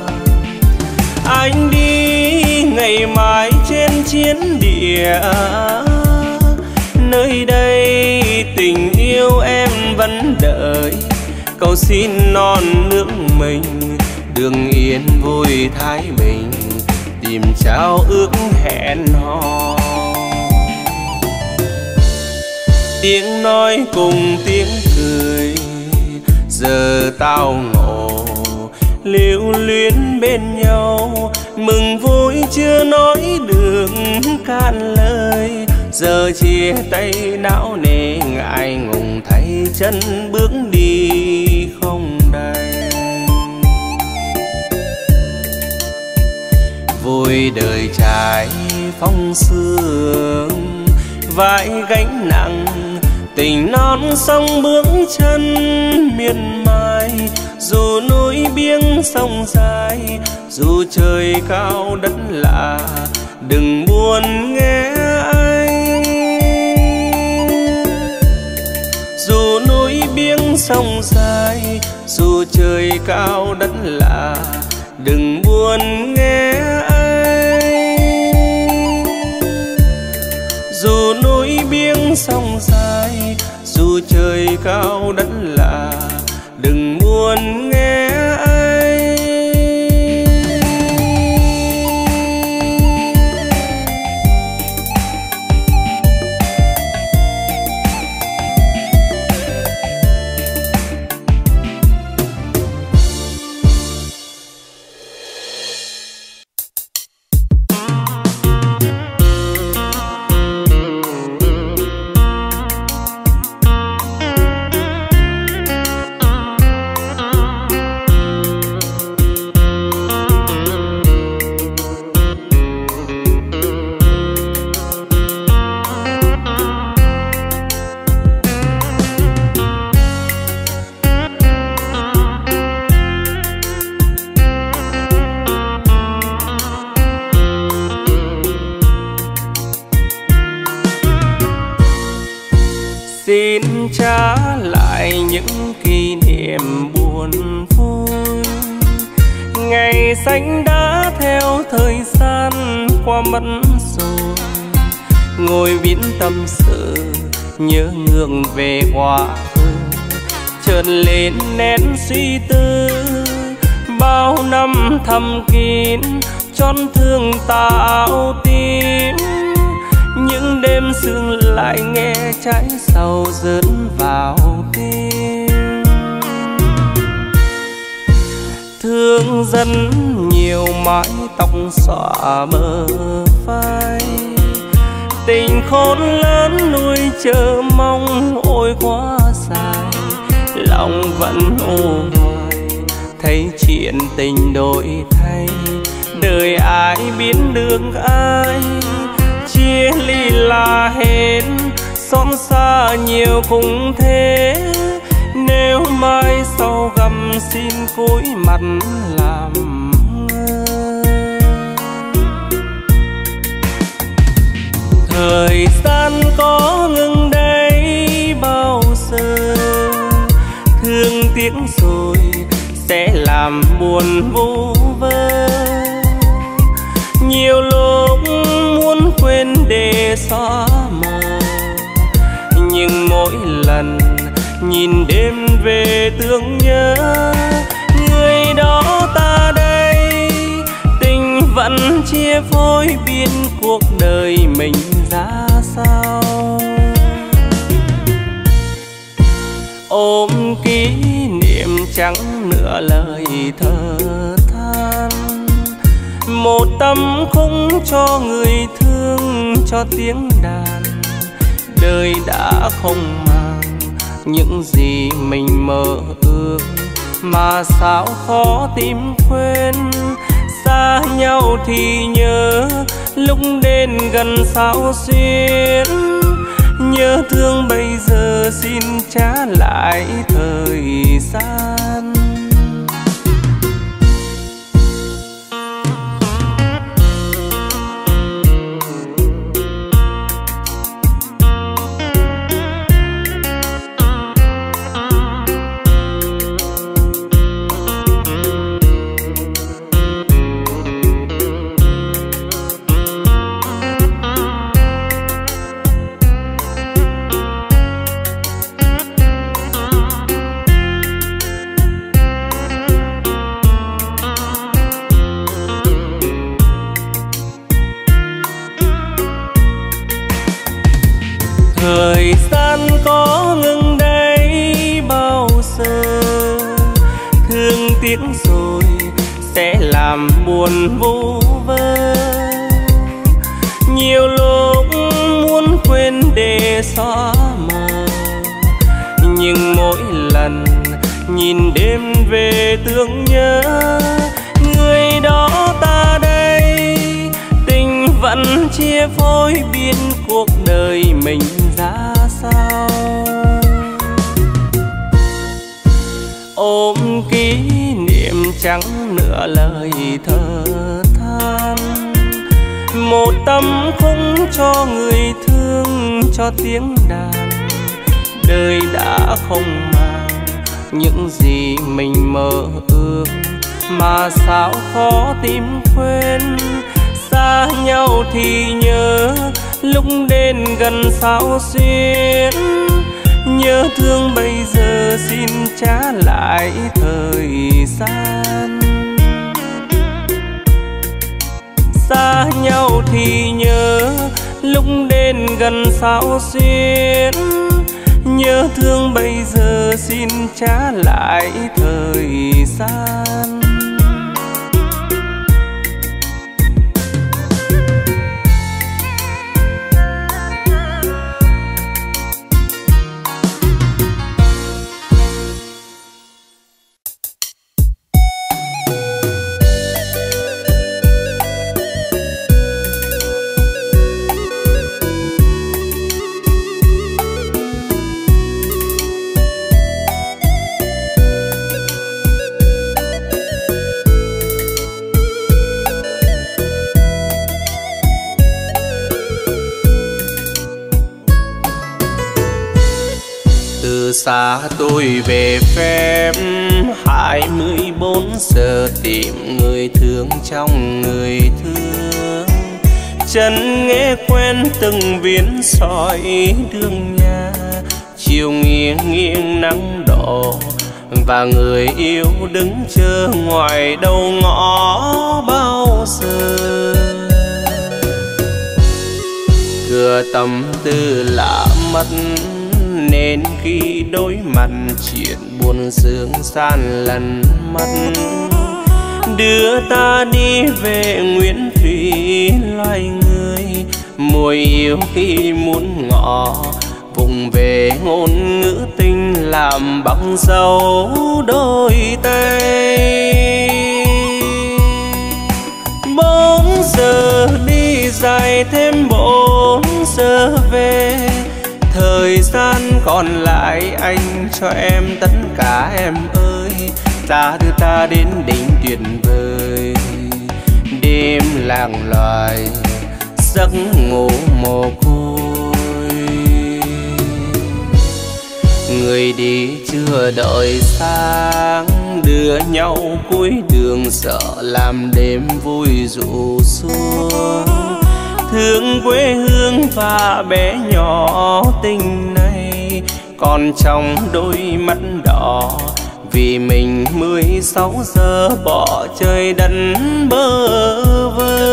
S1: anh đi ngày mai trên chiến địa. Nơi đây tình yêu em vẫn đợi, cầu xin non nước mình đường yên vui thái bình, tìm trao ước hẹn hò. Tiếng nói cùng tiếng cười giờ tao ngộ, lưu luyến bên nhau mừng vui chưa nói được cạn lời. Giờ chia tay não nề ngại ngùng thay chân bước đi không đành. Vui đời trai phong sương vai gánh nặng, tình non sông bước chân miệt mài. Dù núi biếng sông dài, dù trời cao đất lạ, đừng buồn nghe anh. Dù núi biếng sông dài, dù trời cao đất lạ, đừng buồn nghe anh. Dù núi biếng sông dài, dù trời cao đất lạ, đừng buồn nghe anh.
S2: Xin trả lại những kỷ niệm buồn vui, ngày xanh đã theo thời gian qua mất rồi. Ngồi viễn tâm sự nhớ ngược về quá khứ, chợt lên nén suy tư. Bao năm thầm kín chốn thương tạo tim, những đêm sương lại nghe trái sầu rớt vào tim. Thương dân nhiều mái tóc xõa bờ vai, tình khôn lớn nuôi chờ mong ôi quá dài. Lòng vẫn u hoài thấy chuyện tình đổi thay, đời đời ai biết được ai, chia ly là hết, xót xa nhiều cũng thế. Nếu mai sau gặp xin cúi mặt làm ngơ. Thời gian có ngừng đây bao giờ, thương tiếc rồi sẽ làm buồn vu vơ. Nhiều lúc muốn quên để xóa mờ, nhưng mỗi lần nhìn đêm về thương nhớ người đó ta đây. Tình vẫn chia phối biết cuộc đời mình ra sao. Ôm kỷ niệm chẳng nửa lời thở than, một tâm khung cho người thương, cho tiếng đàn. Đời đã không màng những gì mình mơ ước, mà sao khó tìm quên. Xa nhau thì nhớ, lúc đến gần sao xuyên. Nhớ thương bây giờ xin trả lại thời gian. Thời gian có ngừng đây bao giờ, thương tiếc rồi sẽ làm buồn vu vơ. Nhiều lúc muốn quên để xóa mờ, nhưng mỗi lần nhìn đêm về thương nhớ người đó ta đây. Tình vẫn chia phối biết cuộc đời mình ra sao. Ôm kỷ niệm chẳng nửa lời thở than, một tâm khung cho người thương, cho tiếng đàn. Đời đã không màng những gì mình mơ ước, mà sao khó tìm quên. Xa nhau thì nhớ, lúc đến gần sao xuyên. Nhớ thương bây giờ xin trả lại thời gian. Xa nhau thì nhớ, lúc đến gần sao xuyên. Nhớ thương bây giờ xin trả lại thời gian.
S1: Xa tôi về phép hai mươi bốn giờ tìm người thương trong người thương. Chân nghe quen từng viên sỏi đường nhà, chiều nghiêng nghiêng nắng đỏ và người yêu đứng chờ ngoài đầu ngõ bao giờ. Cửa tâm tư lạ mất nên khi đối mặt chuyện buồn sướng san lần mất. Đưa ta đi về Nguyễn Thủy loài người, mùi yêu khi muốn ngỏ vùng về ngôn ngữ tình làm bằng dấu đôi tay.
S2: dài thêm bốn giờ về. Thời gian còn lại anh cho em tất cả em ơi. Ta đưa ta đến đỉnh tuyệt vời, đêm làng loài giấc ngủ mồ côi. Người đi chưa đợi sáng, đưa nhau cuối đường sợ làm đêm vui rụ xuống. Thương quê hương và bé nhỏ tình này còn trong đôi mắt đỏ, vì mình mười sáu giờ bỏ chơi đắn bơ vơ.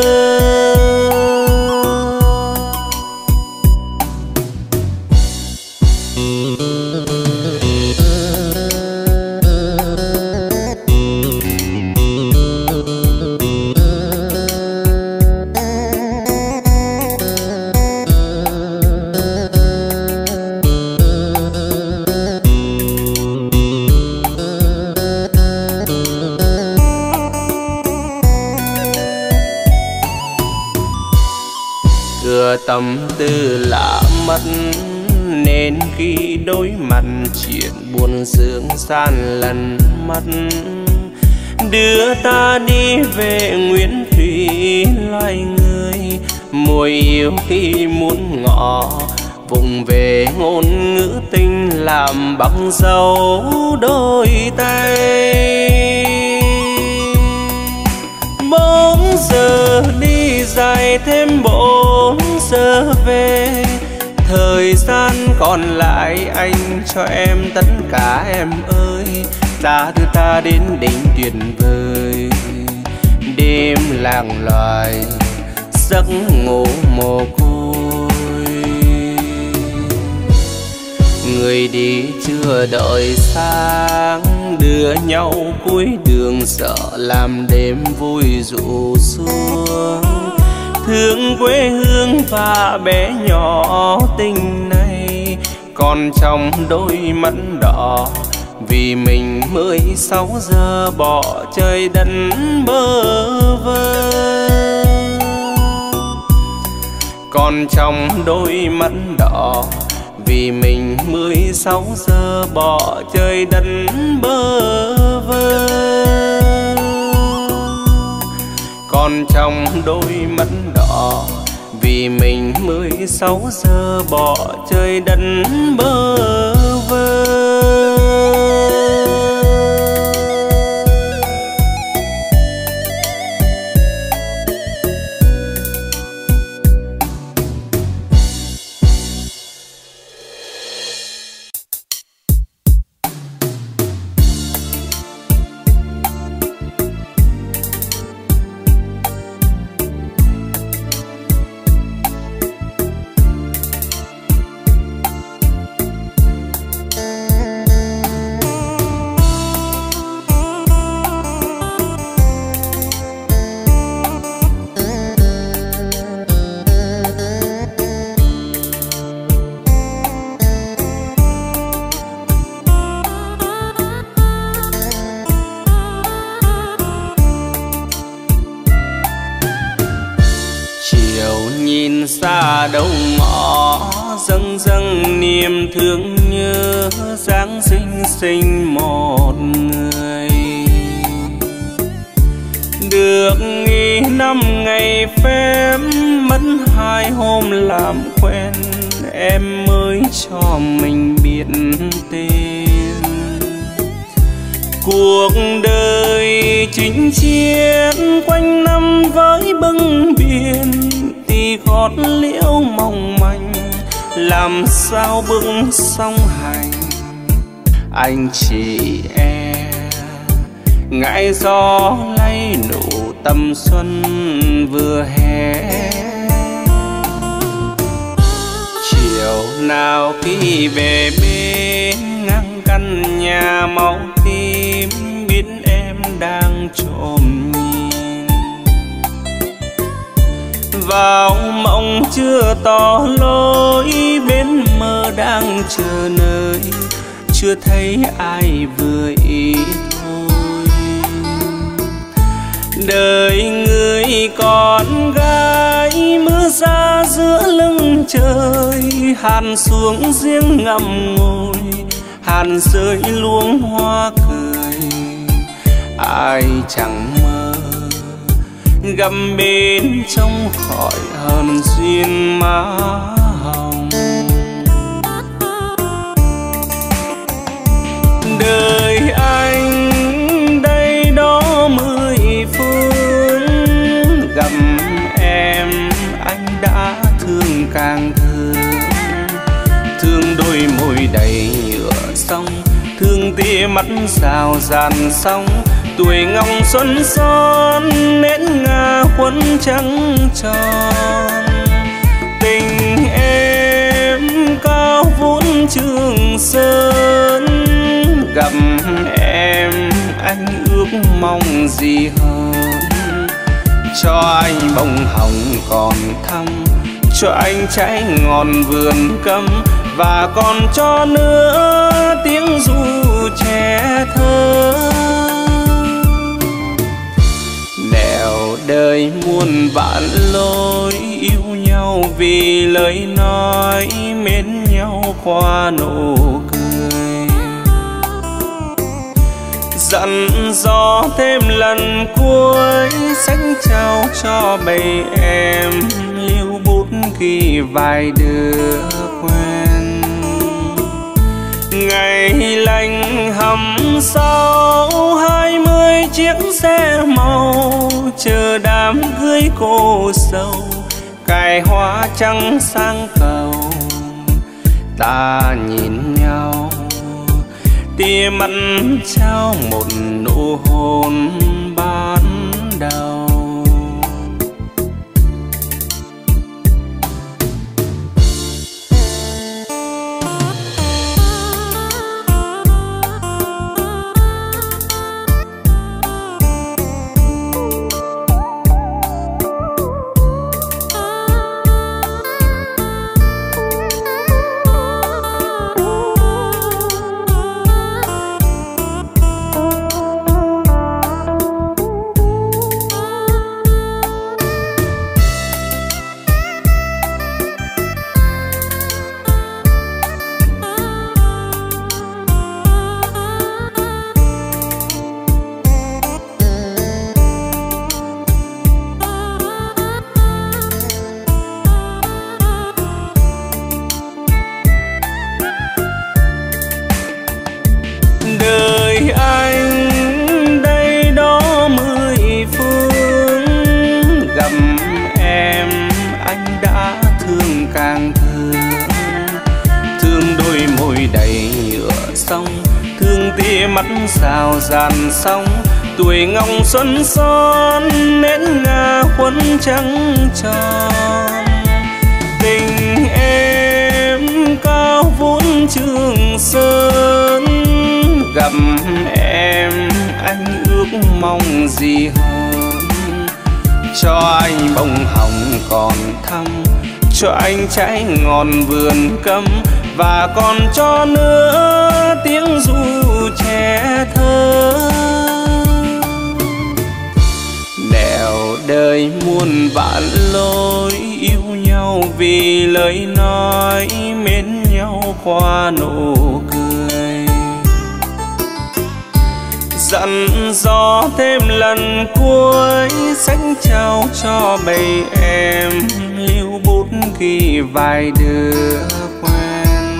S2: Tâm tư lạ mất nên khi đối mặt chuyện buồn sướng san lần mất. Đưa ta đi về Nguyễn Thủy loài người, mùi yêu khi muốn ngỏ vùng về ngôn ngữ tình làm bằng dấu đôi tay. Bốn giờ đi dài thêm bốn giờ về. Thời gian còn lại anh cho em tất cả em ơi. Ta đưa ta đến đỉnh tuyệt vời, đêm làng loài giấc ngủ mồ côi. Người đi chưa đợi sáng, đưa nhau cuối đường sợ làm đêm vui rụ xuống. Thương quê hương và bé nhỏ tình này còn trong đôi mắt đỏ, vì mình mười sáu giờ bỏ chơi đắn bơ vơ. Còn trong đôi mắt đỏ, vì mình mười sáu giờ bỏ chơi đắn bơ vơ. Còn trong đôi mắt đỏ, vì mình mười sáu giờ bỏ chơi đắn bơ vơ.
S1: Xa đầu ngõ dâng dâng niềm thương nhớ Giáng sinh sinh một người. Được nghỉ năm ngày phép, mất hai hôm làm quen, em mới cho mình biết tên. Cuộc đời chinh chiến quanh năm với bâng biển, thì gót liễu mong manh làm sao bước song hành. Anh chị em ngại gió lay nụ tầm xuân vừa hè. Chiều nào khi về bên ngang căn nhà màu tím, biết em đang trộm nhìn vào mộng chưa tỏ lối, bên mơ đang chờ nơi chưa thấy ai vừa ý thôi. Đời người con gái mưa xa
S2: trời hàn xuống riêng ngậm ngùi, hàn rơi luống hoa cười. Ai chẳng mơ gặp bên trong khỏi hờn duyên má hồng. Đời anh đây đó mười phương, gặp em anh đã thương càng thương. Thương đôi môi đầy nhựa sông, thương tia mắt rào ràn sóng. Tuổi ngọc xuân son nén ngà khuôn trắng tròn. Tình em cao vút Trường Sơn, gặp em anh ước mong gì hơn. Cho anh bông hồng còn thắm, cho anh trái ngọn vườn cấm, và còn cho nữa tiếng ru trẻ thơ. Nẻo đời muôn vạn lối, yêu nhau vì lời nói, mến nhau qua nụ cười. Dặn dò thêm lần cuối, sách trao cho bầy em, lưu bút ghi vài đứa quen. Ngày lành hầm sau, hai mươi chiếc xe màu chờ đám cưới cô dâu, cài hoa trắng sang cầu. Ta nhìn nhau tia mắt trao một nụ hôn ban đầu. Mắt rào ràn sóng, tuổi ngọc xuân son nén ngà khuôn trắng tròn. Tình em cao vút Trường Sơn, gặp em anh ước mong gì hơn. Cho anh bông hồng còn thắm, cho anh trái ngọn vườn cấm, và còn cho nữa tiếng ru trẻ thơ. Nẻo đời muôn vạn lối, yêu nhau vì lời nói, mến nhau qua nụ cười. Dặn dò thêm lần cuối, sách trao cho bầy em, lưu bút ghi vài đứa quen.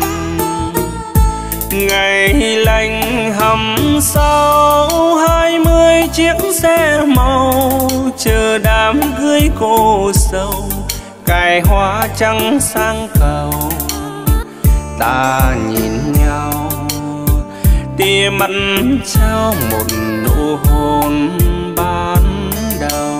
S2: Ngày lành hầm sau, hai mươi chiếc xe màu chờ đám cưới cô dâu, cài hoa trắng sang cầu. Ta nhìn nhau tia mắt trao một nụ hôn ban đầu.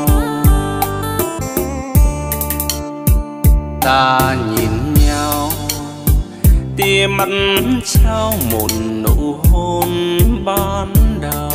S2: Ta nhìn nhau tia mắt trao một nụ hôn ban đầu.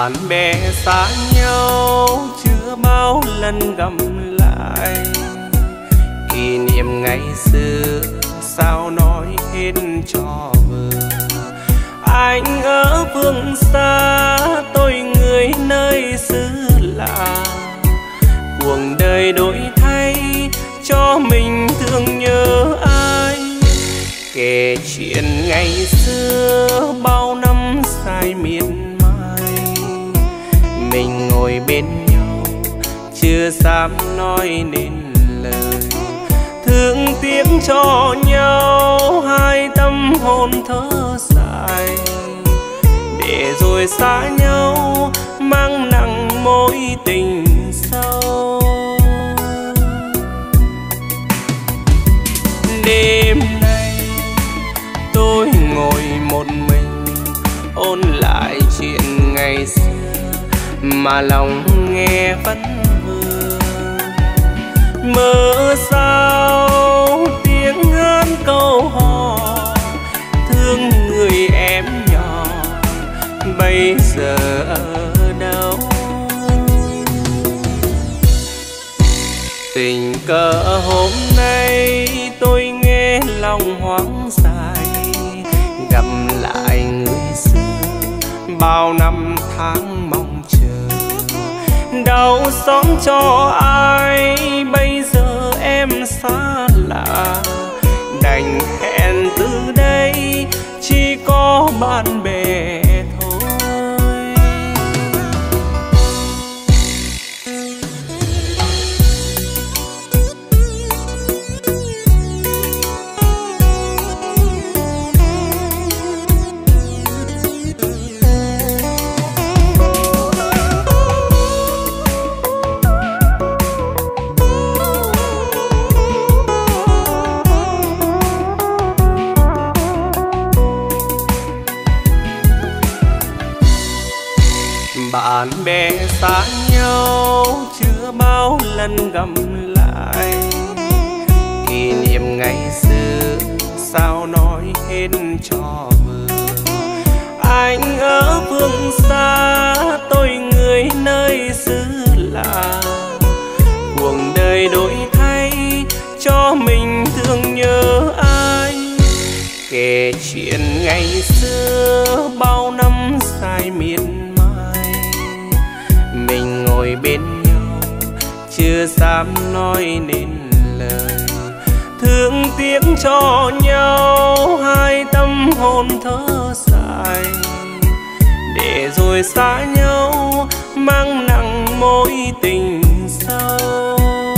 S1: Bạn bè xa nhau chưa bao lần gặp lại, kỷ niệm ngày xưa sao nói hết cho vừa. Anh ở phương xa, tôi người nơi xứ lạ, cuộc đời đổi thay cho mình thương nhớ ai. Kể chuyện ngày xưa bao năm dài miệt mài, mình ngồi bên nhau chưa dám nói nên lời, thương tiếc cho nhau hai tâm hồn thở dài, để rồi xa nhau mang nặng mối tình sâu. Đêm nay tôi ngồi một mình ôn lại chuyện ngày xưa, mà lòng nghe vẫn vương. Mơ sao tiếng hát câu hò thương người em nhỏ bây giờ ở đâu. Tình cờ hôm nay tôi nghe lòng hoang dại, gặp lại người xưa bao năm tháng mong chờ. Đau xót cho ai bây giờ em xa lạ, đành hẹn từ đây chỉ có bạn bè thôi. Bạn bè xa nhau chưa bao lần gặp lại, kỷ niệm ngày xưa sao nói hết cho vừa. Anh ở phương xa, tôi người nơi xứ lạ, cuộc đời đổi thay cho mình thương nhớ ai. Kể chuyện ngày xưa bao năm dài miệt mài, mình ngồi bên nhau chưa dám nói nên lời, thương tiếc cho nhau hai tâm hồn thở dài, để rồi xa nhau mang nặng mối tình sâu.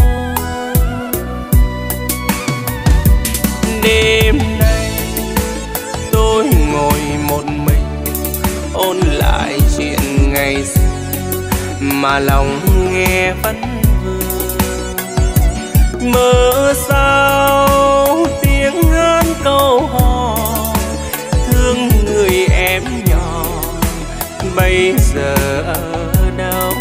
S1: Đêm nay tôi ngồi một mình ôn lại chuyện ngày xưa, mà lòng nghe vẫn vương. Mơ sao tiếng hát câu hò thương người em nhỏ bây giờ ở đâu.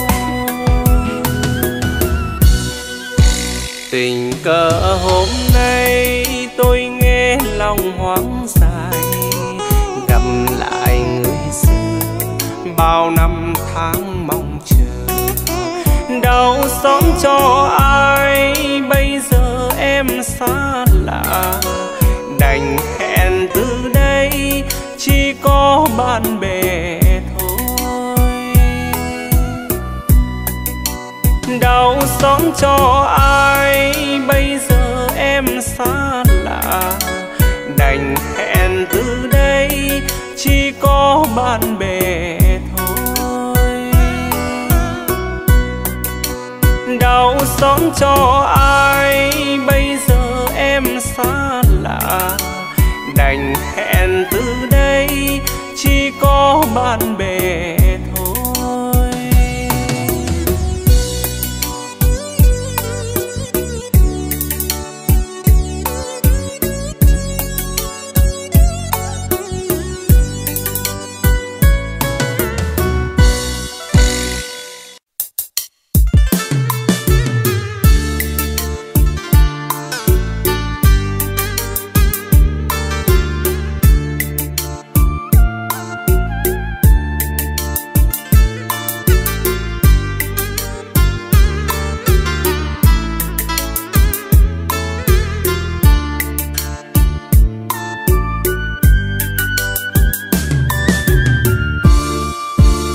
S1: Tình cờ hôm nay tôi nghe lòng hoang dại, gặp lại người xưa bao năm tháng mong chờ. Đau xót cho ai bây giờ em xa lạ, đành hẹn từ đây chỉ có bạn bè thôi. Đau xót cho ai bây giờ em xa lạ, đành hẹn từ đây chỉ có bạn bè thôi. Đau xót cho ai bây giờ em xa lạ, đành hẹn từ đây chỉ có bạn bè thôi.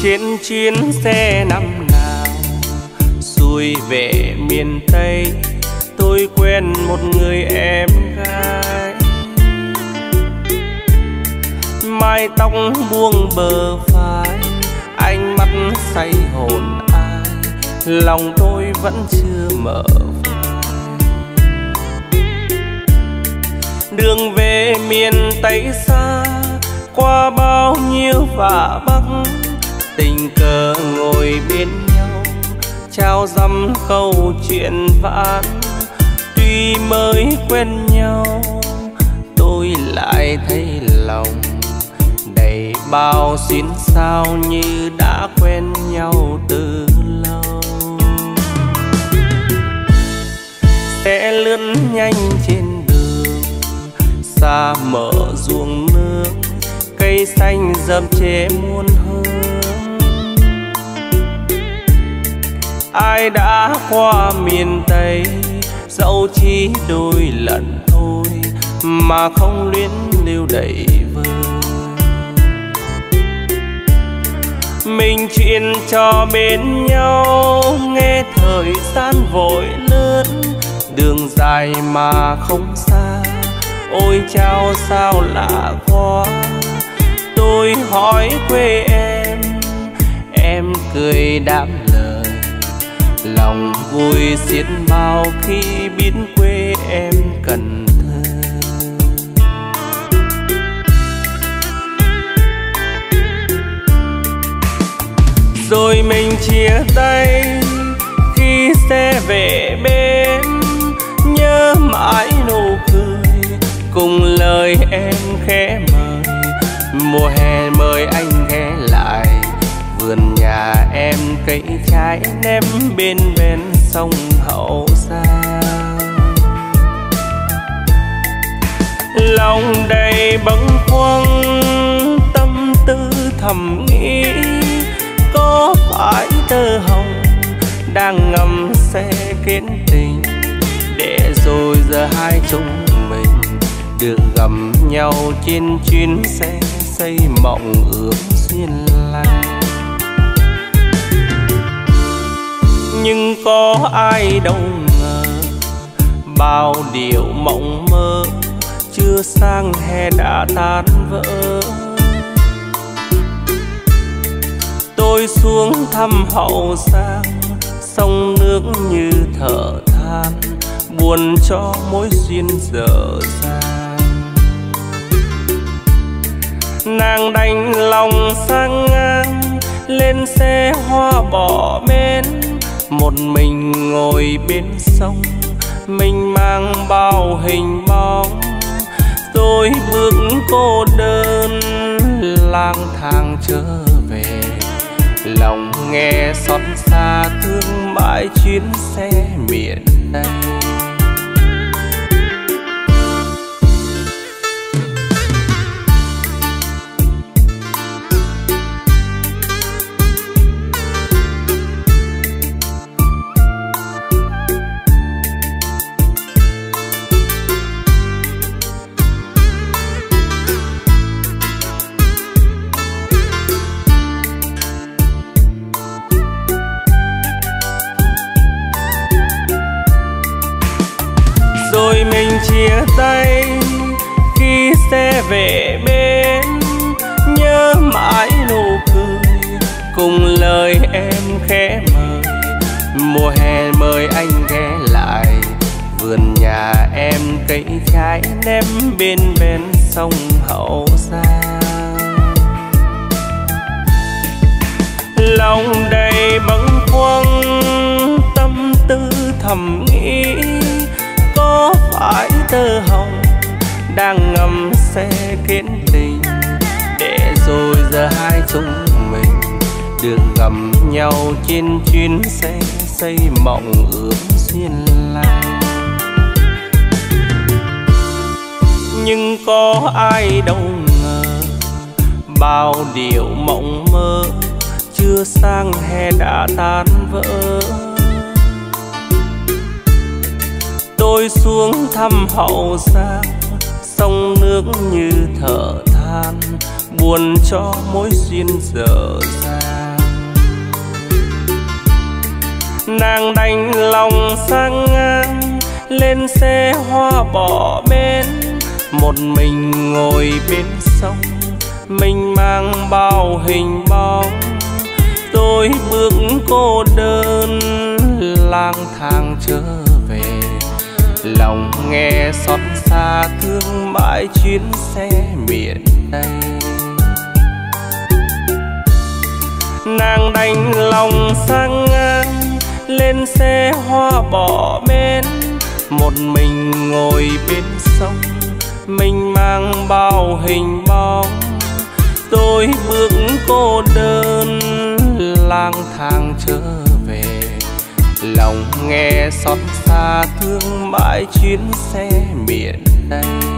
S2: trên chuyến xe năm nào xuôi về miền Tây, tôi quen một người em gái. Mái tóc buông bờ vai, ánh mắt say hồn ai, lòng tôi vẫn chưa mở phai. Đường về miền Tây xa, qua bao nhiêu vả vấp, tình cờ ngồi bên nhau trao dăm câu chuyện vãn. Tuy mới quen nhau, tôi lại thấy lòng đầy bao xuyến sao như đã quen nhau từ lâu. Sẽ lướt nhanh trên đường, xa mở ruộng nước, cây xanh rậm chê muôn hương. Ai đã qua miền Tây, dẫu chỉ đôi lần thôi mà không luyến lưu đầy vơi. Mình chuyện trò bên nhau, nghe thời gian vội lướt, đường dài mà không xa, ôi chao sao lạ quá. Tôi hỏi quê em, em cười đáp lời, lòng vui xiết bao khi biết quê em Cần Thơ. Rồi mình chia tay khi xe về bên, nhớ mãi nụ cười cùng lời em khẽ mời. Mùa hè mời anh ghé lại vườn nhà em, cây trái ném bên bên sông Hậu Giang. Lòng đầy bâng khuâng, tâm tư thầm nghĩ, có phải tơ hồng đang ngầm xe kết tình, để rồi giờ hai chúng mình được gặp nhau trên chuyến xe xây mộng ước duyên lành. Nhưng có ai đâu ngờ, bao điều mộng mơ chưa sang hè đã tan vỡ. Tôi xuống thăm Hậu Giang, sông nước như thở than, buồn cho mối duyên dở dang. Nàng đành lòng sang ngang, lên xe hoa bỏ bến, một mình ngồi bên sông, mình mang bao hình bóng. Tôi bước cô đơn lang thang trở về, lòng nghe xót xa thương mãi chuyến xe miền Tây. Rồi mình chia tay khi xe về bên, nhớ mãi nụ cười cùng lời em khẽ mời. Mùa hè mời anh ghé lại vườn nhà em, cây trái ném bên bên sông Hậu Giang. Lòng đầy bâng khuâng, tâm tư thầm nghĩ, có phải tơ hồng đang ngầm xe kết tình, để rồi giờ hai chúng mình được gặp nhau trên chuyến xe xây mộng ước duyên lành. Nhưng có ai đâu ngờ, bao điều mộng mơ chưa sang hè đã tan vỡ. Tôi xuống thăm Hậu Giang, sông nước như thở than, buồn cho mối duyên dở dang. Nàng đành lòng sang ngang lên xe hoa bỏ bến, một mình ngồi bên sông mình mang bao hình bóng. Tôi bước cô đơn lang thang trở về, lòng nghe xót xa thương mãi chuyến xe miền Tây. Nàng đành lòng sang ngang lên xe hoa bỏ bến, một mình ngồi bên sông mình mang bao hình bóng. Tôi bước cô đơn lang thang trở về, lòng nghe xót xa thương mãi chuyến xe miền Tây.